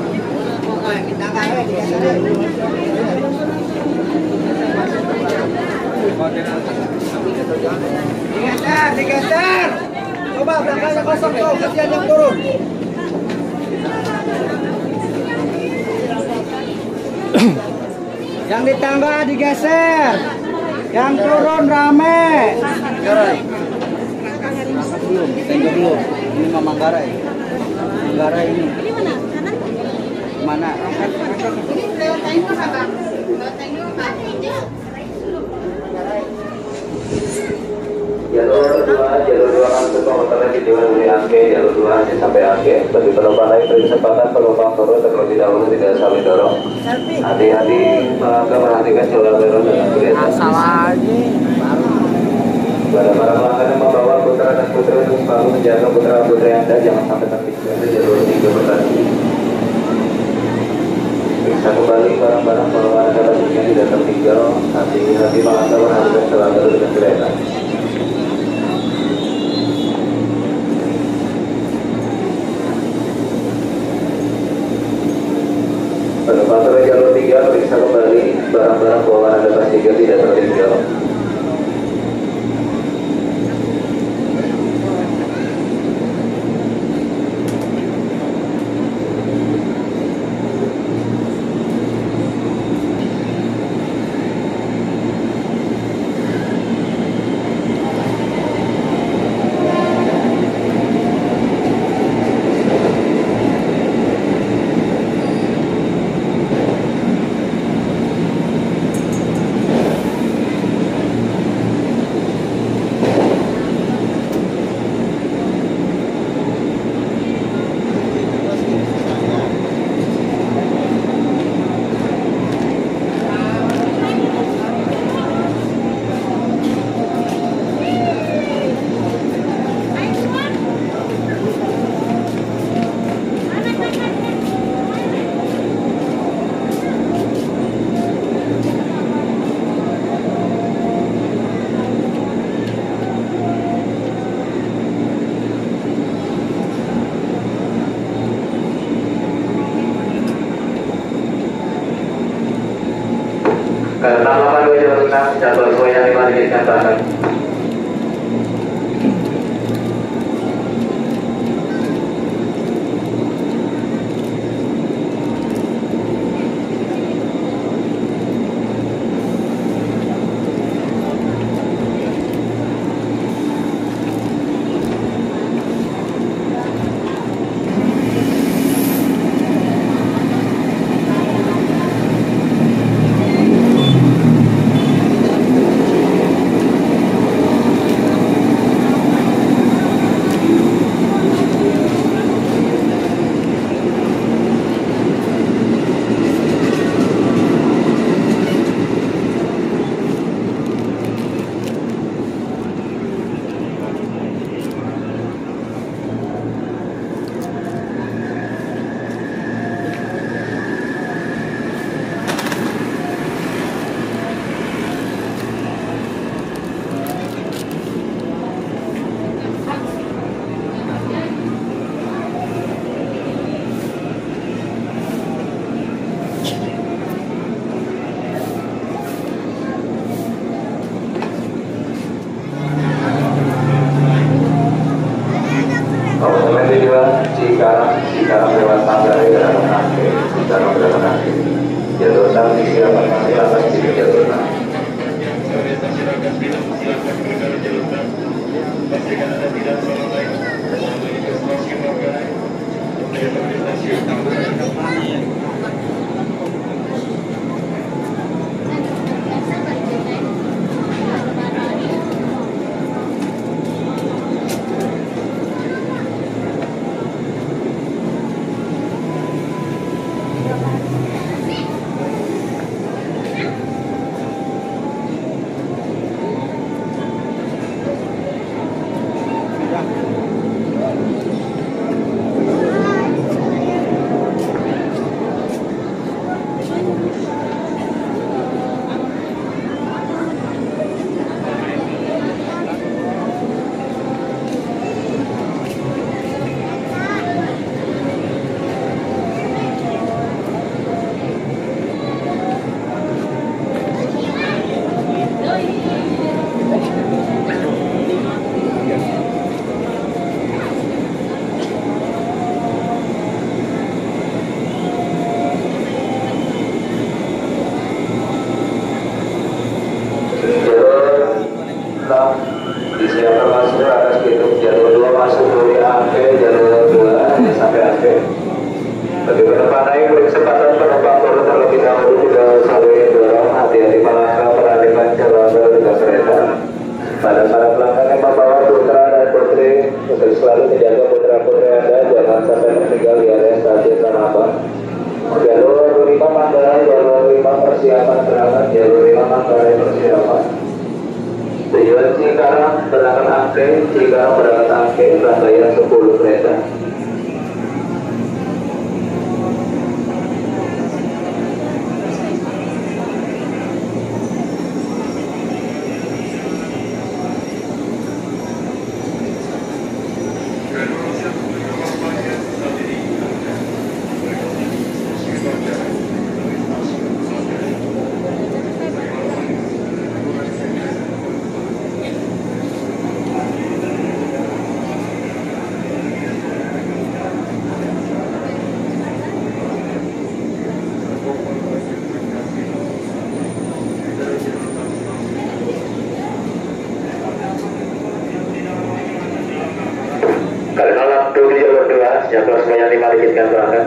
Digeser. Coba belakangnya kosong tuh, kasihan yang turun. Yang di tangga digeser. Yang turun rame. Tengok dulu. Ini mah Manggarai. Manggarai ini. Ini mana? Kanan? Mana? Ini lewat Tenju apa? Lewat Tenju apa? Jalur 2 masuk Komuter tujuan dari Angke, jalur 2 hanya sampai Angke. Bagi penumpang lain beri kesempatan penumpang turun terlebih dahulu, tidak saling dorong. Hati-hati memperhatikan jalan dorong dengan kereta. Salah aja. Pada para pelanggan yang membawa putra dan putri untuk selalu menjaga putra putri Anda jangan sampai tertinggal di jalur 3 Bekasi. Periksa kembali barang-barang bawaan Anda pastikan tidak tertinggal. Hati-hati mengantar perhatikan selalu dengan kereta. Penumpang turun jalur 3 periksa kembali barang-barang bawaan Anda pastikan tidak tertinggal. jalur 6, jadwal semuanya dilanjutkan bahkan. Cikarang lewat Manggarai berangkat Angke, Cikarang berangkat Angke. Jalur 6 disiapkan kami atas di jalur 6. Disiapkan masuk atas pintu jalur 2 masuk dari Angke, jalur 2 sampai Angke. Bagi penumpang naik beri kesempatan penumpang turun terlebih dahulu, tidak saling dorong, hati-hati melangkah perhatikan jalan dengan kereta. Pada para pelanggan yang membawa putra dan putri, untuk selalu menjaga putra-putri Anda, jangan sampai tertinggal di area stasiun Tanah Abang. Jalur 5 Manggarai, jalur 5 persiapan berangkat, jalur 5 Manggarai persiapan. Tujuan Cikarang berangkat Angke, Cikarang berangkat Angke, rangkaian 10 kereta. Jadwal semuanya dimarinkan berangkat.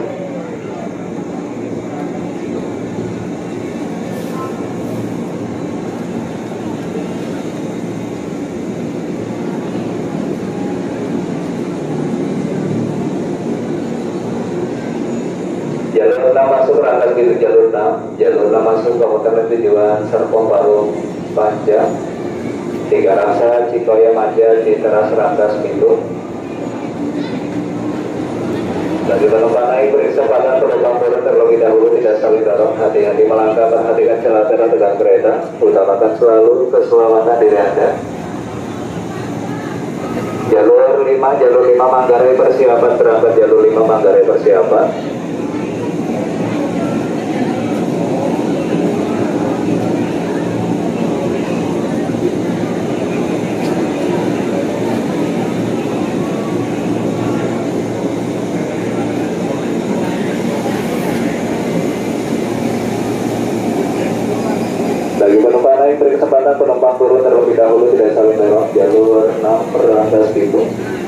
Jalur 6 masuk berangkat gitu, jalur 6. Jalur 6 masuk Kabupaten Tujuan Serpong Baru Panjang, Tiga Rasa, Cikoya, Maja, Citeras, Rangkas, Pintu. Bagi penumpang naik beri kesempatan penumpang turun terlebih dahulu, tidak saling dorong, hati-hati melangkah, perhatikan celah-celah tegang kereta, utamakan selalu keselamatan diri Anda. Jalur 5 Manggarai persiapan berangkat, jalur 5 Manggarai persiapan. berangkat Bitung.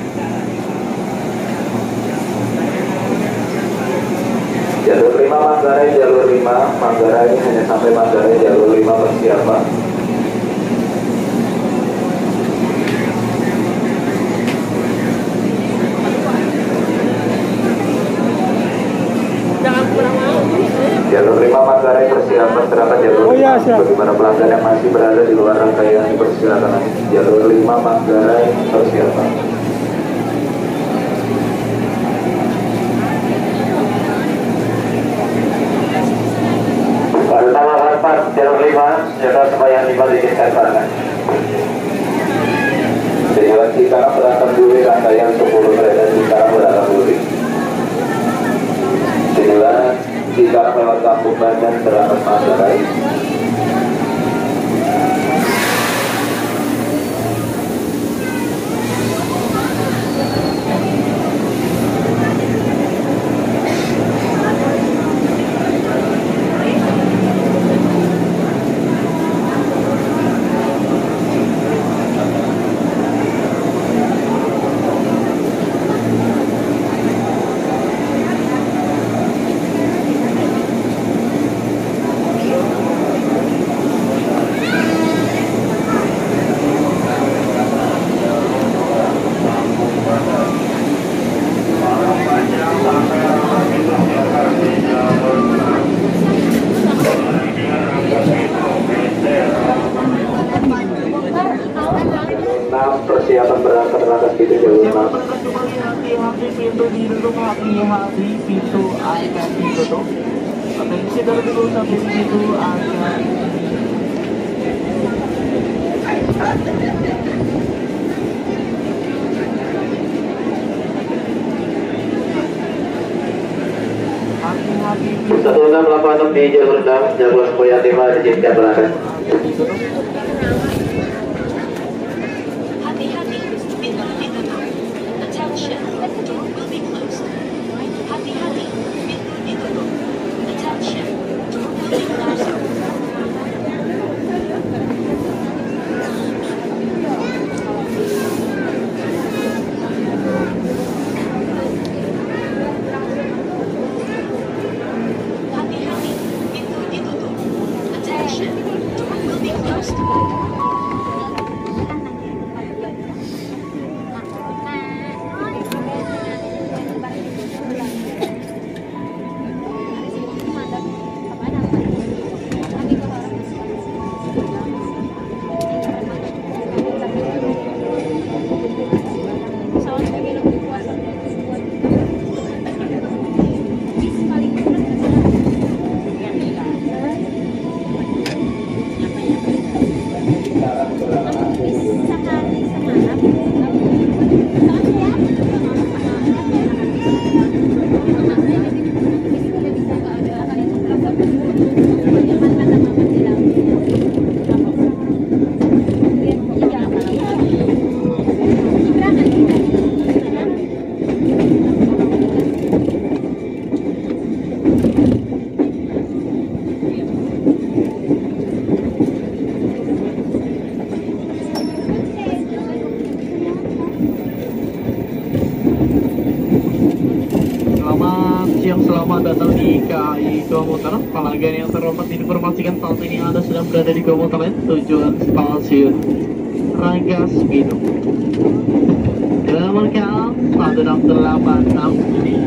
Jalur 5 Manggarai, jalur 5 Manggarai hanya sampai Manggarai, jalur 5 persiapan. Jalur 5 Manggarai persiapan terdapat jalur 5. Bagi para pelanggan yang masih berada di luar rangkaian dipersilakan naik. Jalur 5 Manggarai persiapan. Pada tanggal 4 jalur 5 jaga supaya 5 diizinkan barengan. Tujuan Cikarang berangkat Duri rangkaian 10 kereta Cikarang berangkat Duri. Tujuan Cikarang lewat Kampung Bandan berangkat Manggarai. Persiapan berangkat itu jalur 6. Hati-hati pintu ditutup, hati-hati pintu akan ditutup. Atensi dari dulu sampai pintu akan hati-hati 1686 di jalur 6, jalur Boya 5 diizinkan berangkat. Hati-hati, pintu ditutup. Attention, door will be closed. Hati-hati, pintu ditutup. Attention, door will be closed. Hati-hati, pintu ditutup. Attention, door will be closed. Selamat datang di KAI Komuter. Pelanggan yang terhormat diinformasikan saat ini Anda sedang berada di komuter lain tujuan stasiun Rangkas Bitung. Dengan nomor KL 1686.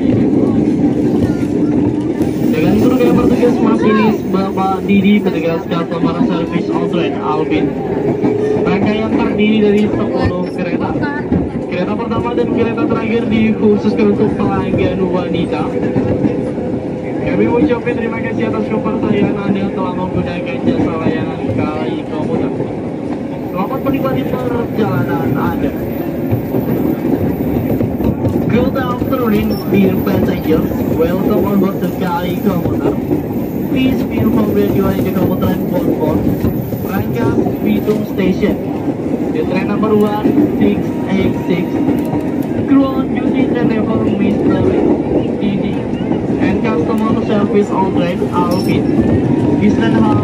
Dengan turut yang bertugas masinis Bapak Didi, petugas customer service on train Alvin. Rangkaian terdiri dari 10 kereta. Kereta pertama dan kereta terakhir dikhususkan untuk pelanggan wanita. Kami mengucapkan terima kasih atas kepercayaan Anda telah menggunakan jasa layanan KAI Komuter. Selamat menikmati perjalanan Anda. Good afternoon, dear passengers. Welcome on board the KAI Komuter. Please be informed that you are in the Komuter line bound Rangkas Bitung Station. The train number 1686. Crew on duty and never miss Didi. And customer service on train Alvin. Eastern Hub.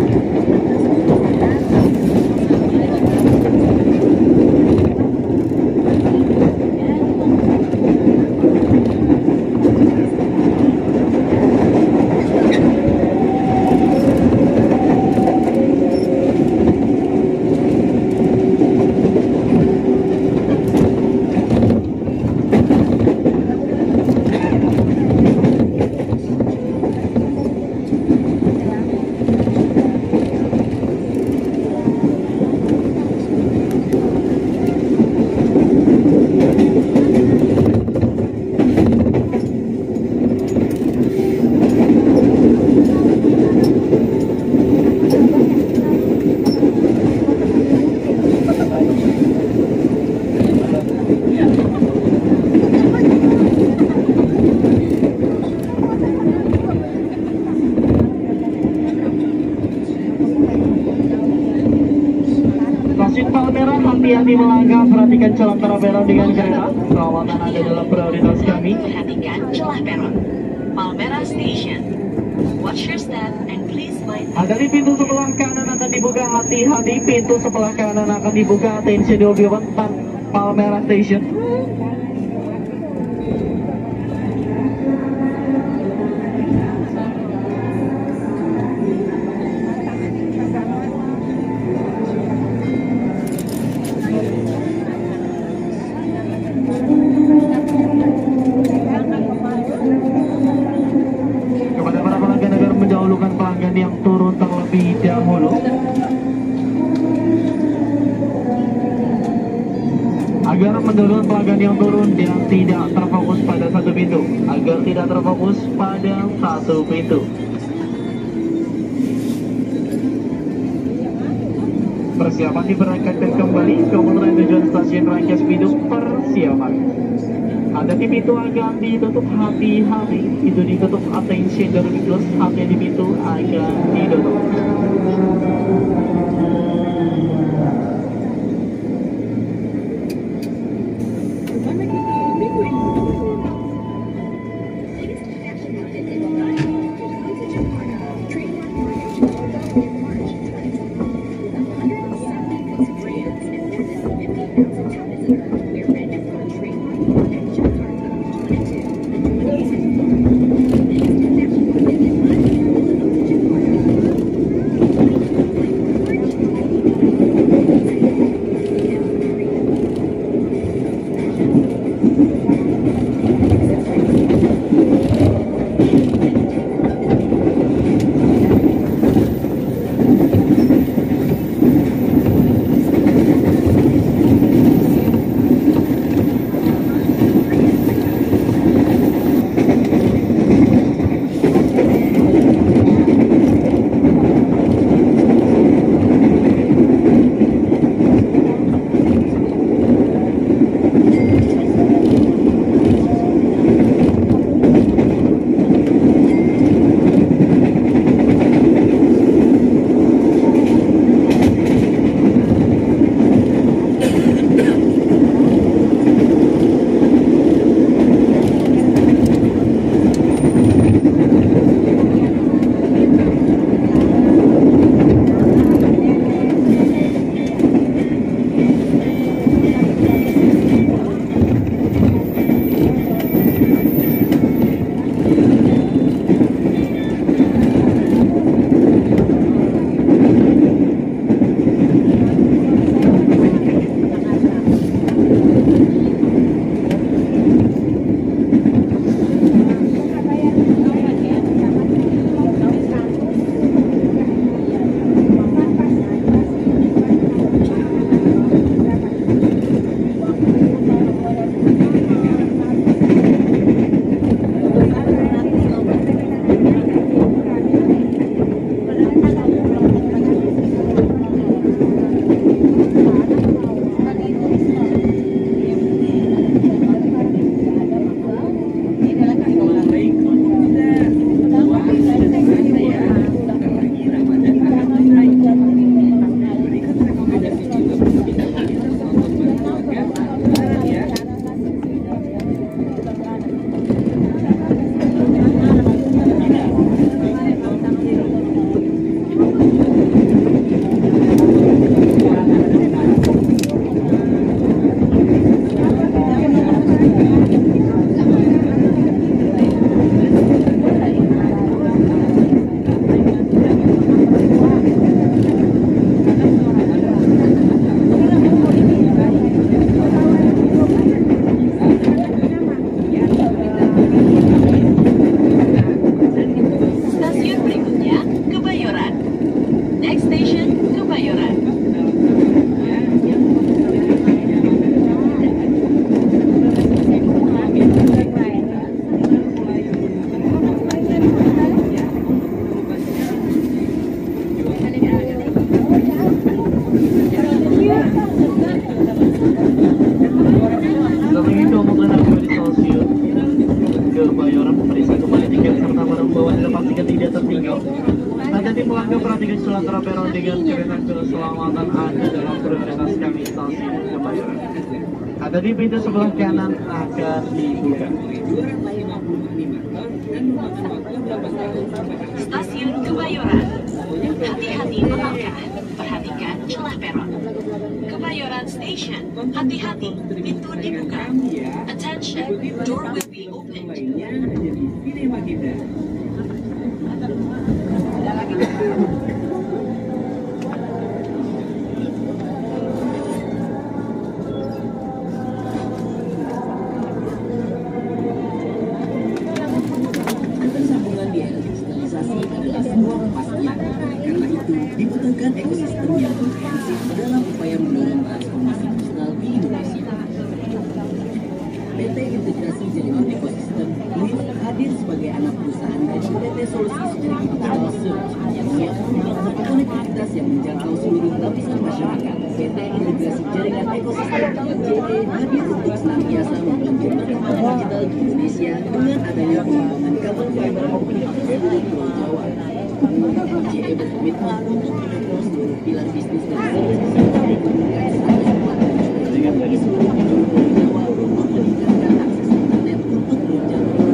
perhatikan celah peron dengan kereta. Keselamatan Anda dalam prioritas kami. Perhatikan celah peron. Palmera Station. Watch your step and please mind. Hati pintu sebelah kanan akan dibuka. Hati-hati, pintu sebelah kanan akan dibuka. Attention everyone, Palmera Station. Kepada para pelanggan agar mendahulukan pelanggan yang turun terlebih dahulu. Agar mendahulukan pelanggan yang turun dan tidak terfokus pada satu pintu. Agar tidak terfokus pada satu pintu. Persiapan diberangkatkan kembali. Komuter tujuan stasiun Rangkas Bitung persiapan. Hati pintu akan ditutup, hati-hati. Itu ditutup, attention dari close. Hati pintu akan ditutup. Pelanggan perhatikan selantar peron dengan kereta keselamatan Anda dalam prioritas kami stasiun Kebayoran. Dari pintu sebelah kanan akan dibuka. Stasiun Kebayoran. Hati-hati melangkah. Perhatikan celah peron. Kebayoran Station. Hati-hati, pintu dibuka. Attention, door will be opened. Ketersambungan di era digitalisasi adalah sebuah kepastian. Karena itu, dibutuhkan ekosistem yang komprehensif dalam upaya mendorong transformasi digital di Indonesia. PT Integrasi Jaringan Ekosistem (WIF) hadir sebagai anak perusahaan dari PT Solusi Sinergi Digital Search yang siap membangun konektivitas yang menjangkau seluruh lapisan masyarakat. PT Integrasi Jaringan Ekosistem (IJE) hadir untuk senantiasa membantu perkembangan digital di Indonesia dengan adanya pengembangan kabel fiber optik di seluruh Pulau Jawa. IJE berkomitmen untuk mendukung seluruh pilar bisnis dan service digital di dengan bagi seluruh penjuru Pulau Jawa untuk meningkatkan akses internet untuk menjangkau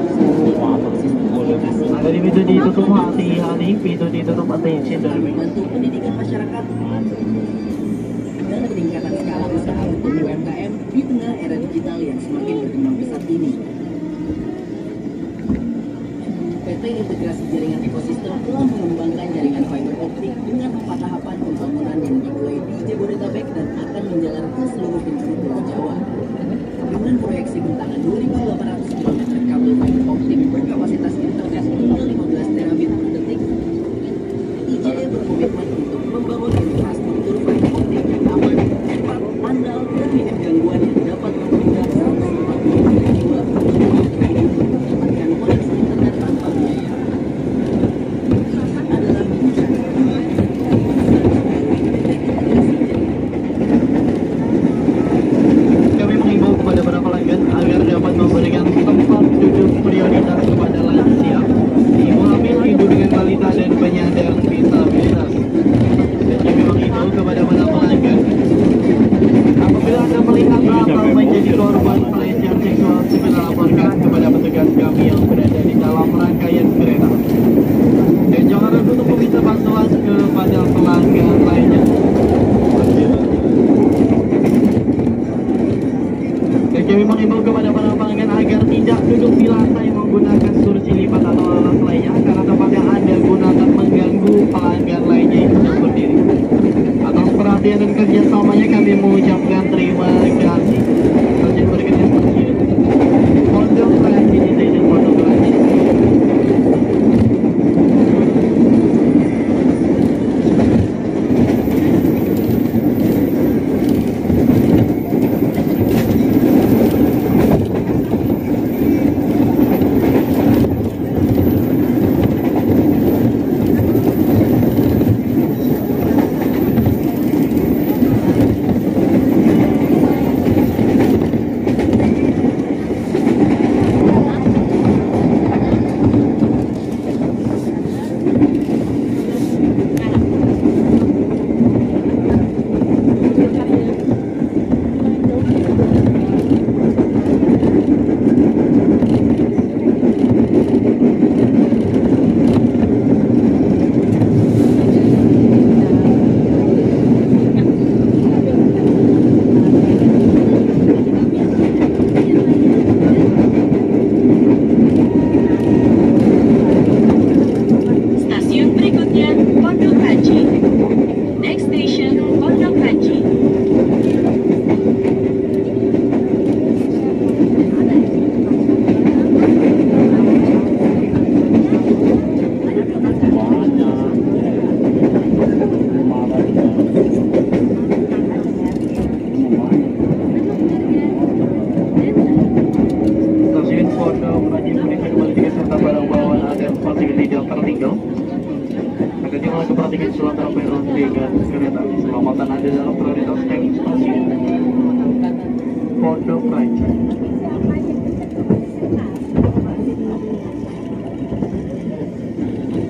Ada di pintu ditutup, hati-hati, pintu ditutup, attention dari membantu pendidikan masyarakat dan peningkatan skala usaha untuk UMKM di tengah era digital yang semakin berkembang pesat ini. PT Integrasi Jaringan Ekosistem telah mengembangkan jaringan fiber optik dengan 4 tahapan pembangunan yang dimulai di Jabodetabek dan akan menjalar ke seluruh penjuru Pulau Jawa. Dengan proyeksi bentangan 2.800 km kabel fiber optik berkapasitas internet hingga 15 terabit per detik, IJE berkomitmen untuk membangun infrastruktur fiber optik yang aman, cepat, andal, dan minim gangguan yang dapat mempermudah 140 jiwa mendapatkan koneksi internet tanpa biaya. Ini adalah menjaga Kami mengimbau kepada para pelanggan agar dapat memberikan tempat duduk prioritas kepada lansia, ibu hamil, ibu dengan balita, dan penyandang disabilitas. Dan kami mengimbau kepada para pelanggan, apabila Anda melihat atau menjadi korban pelecehan seksual, segera laporkan kepada petugas kami yang berada di dalam rangkaian kereta. Dan jangan ragu untuk meminta bantuan kepada pelanggan lainnya. Dan kami mengimbau kepada para pelanggan agar tidak duduk di lantai menggunakan kursi lipat atau alat lainnya, karena tempat yang Anda gunakan mengganggu pelanggan lainnya yang sedang berdiri. Atas perhatian dan kerjasamanya kami mengucapkan terima kasih. Stasiun berikutnya stasiun Pondok Ranji di stasiun Pondok Ranji.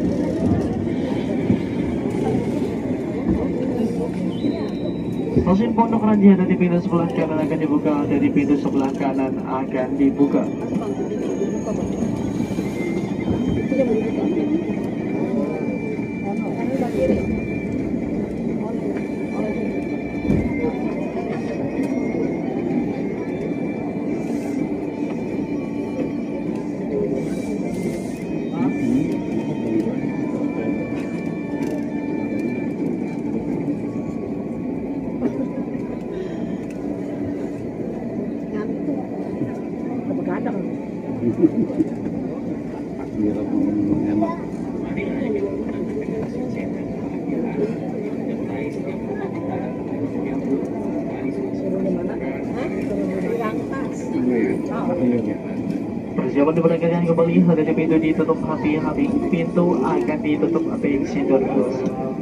Stasiun Pondok Ranji dari pintu sebelah kanan akan dibuka, dari pintu sebelah kanan akan dibuka. Persiapan diperagakan kembali, ada di pintu ditutup, hati-hati, pintu akan ditutup, atensi terus.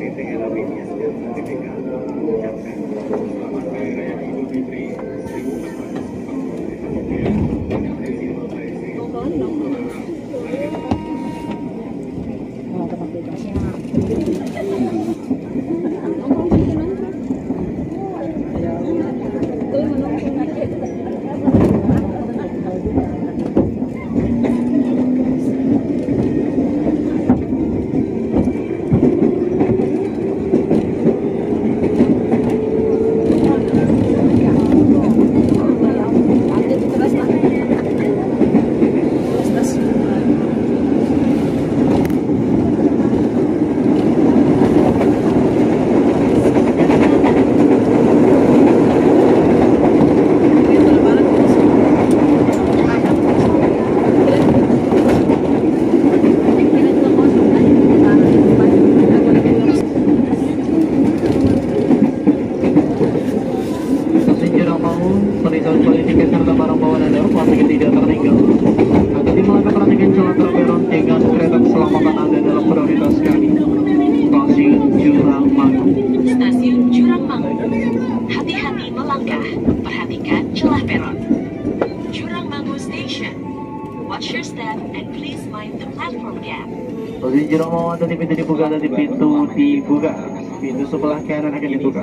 Posisi Jurang Mangu ada di pintu dibuka, ada di pintu dibuka. Pintu sebelah kanan akan dibuka.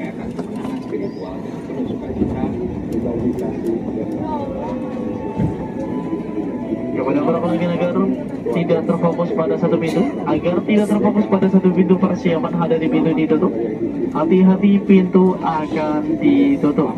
Kepada para pelanggan agar tidak terfokus pada satu pintu, persiapan ada di pintu ditutup. Hati-hati, pintu akan ditutup.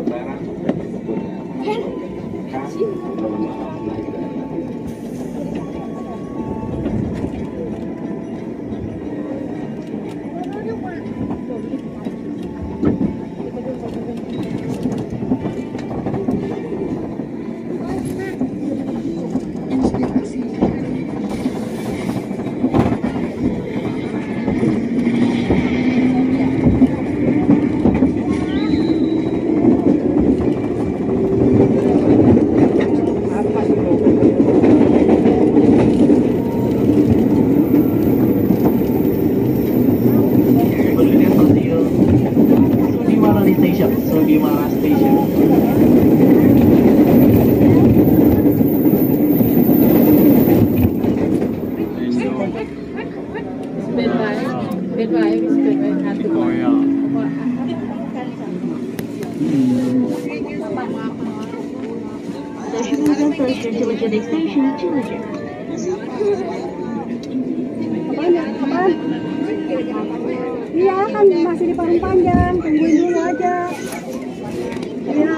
Iya kan masih di Parung Panjang, tungguin dulu aja. Iya.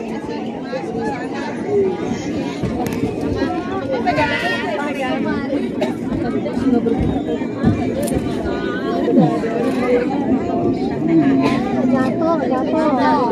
Jatuh.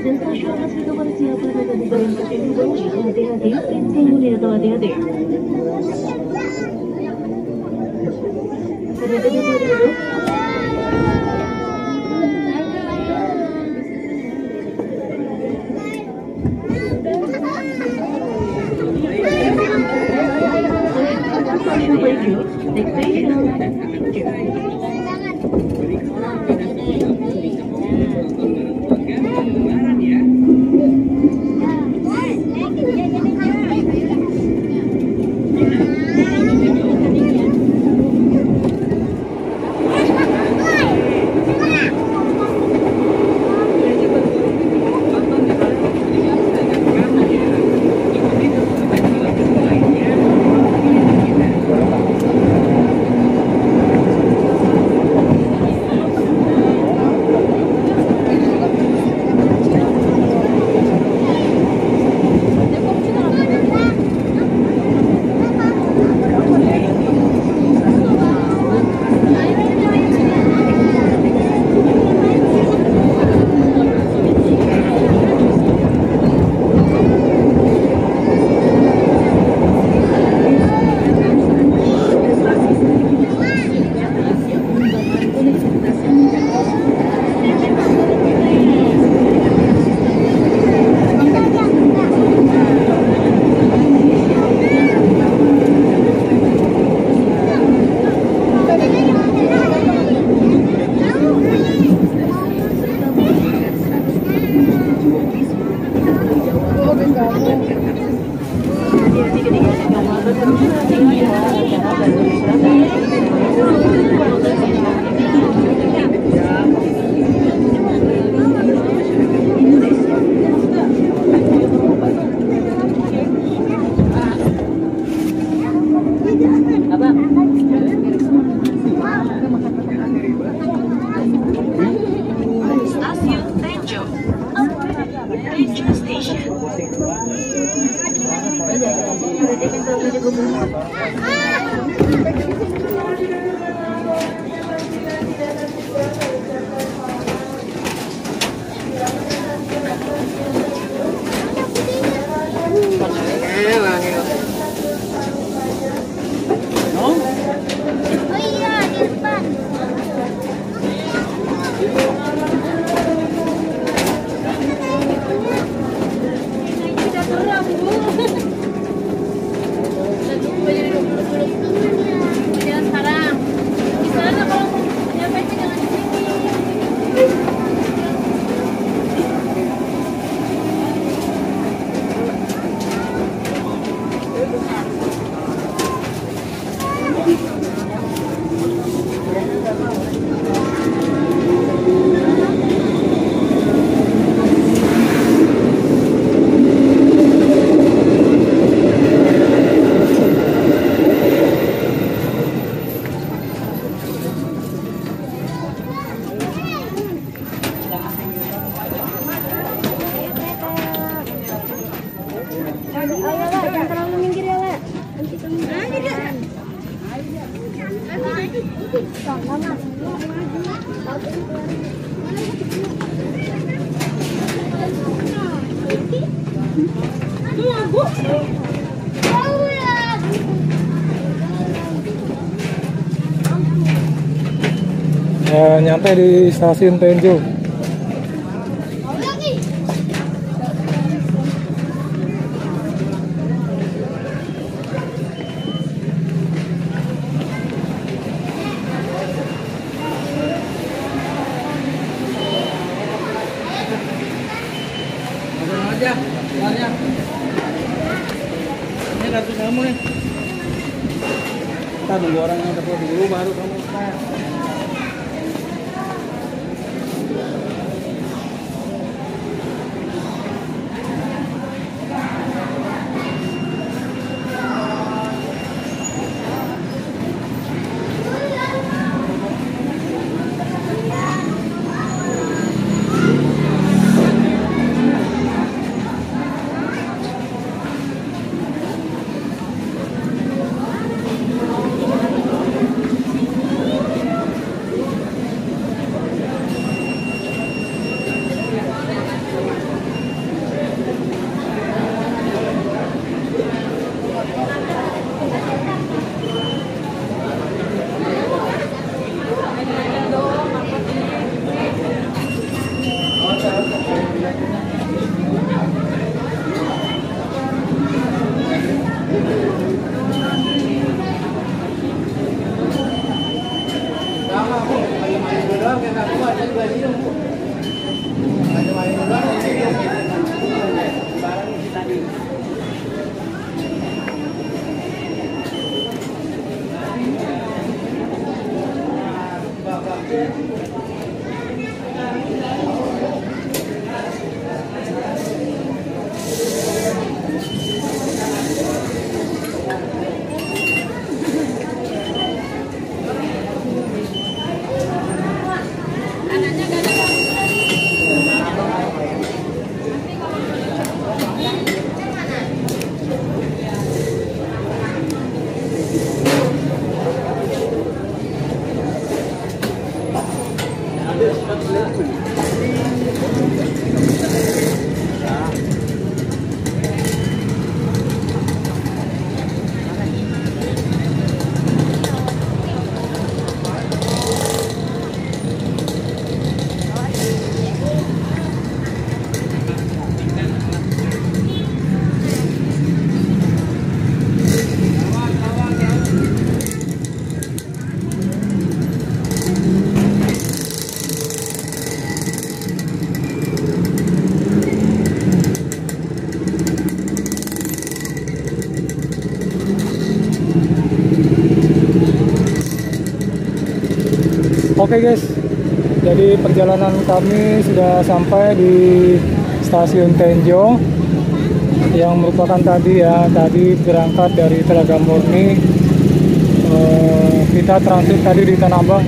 stasiun resmi nomor siapa dan memberangkatkan kembali. Hati-hati, penghuni atau hati-hati. Duduk. Next station. Nyantai di stasiun Tenjo. Aja, banyak. Ini kartu kamu nih. Kita nunggu orang yang dapat dulu baru kamu. Oke guys, jadi perjalanan kami sudah sampai di stasiun Tenjo yang merupakan tadi berangkat dari Telaga Murni. Kita transit tadi di Tanah Abang.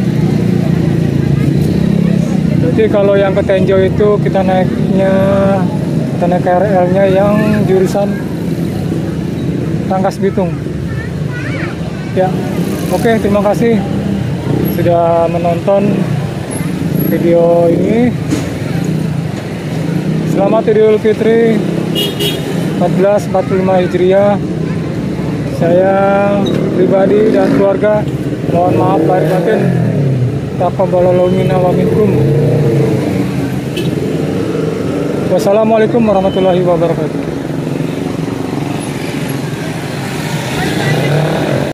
Jadi kalau yang ke Tenjo itu kita naik KRL-nya yang jurusan Rangkas Bitung. Ya, oke, terima kasih sudah menonton video ini. Selamat Idul Fitri 1445 Hijriah. Saya pribadi dan keluarga mohon maaf lahir batin. Taqabbalallahu minna wa minkum. Wassalamualaikum warahmatullahi wabarakatuh.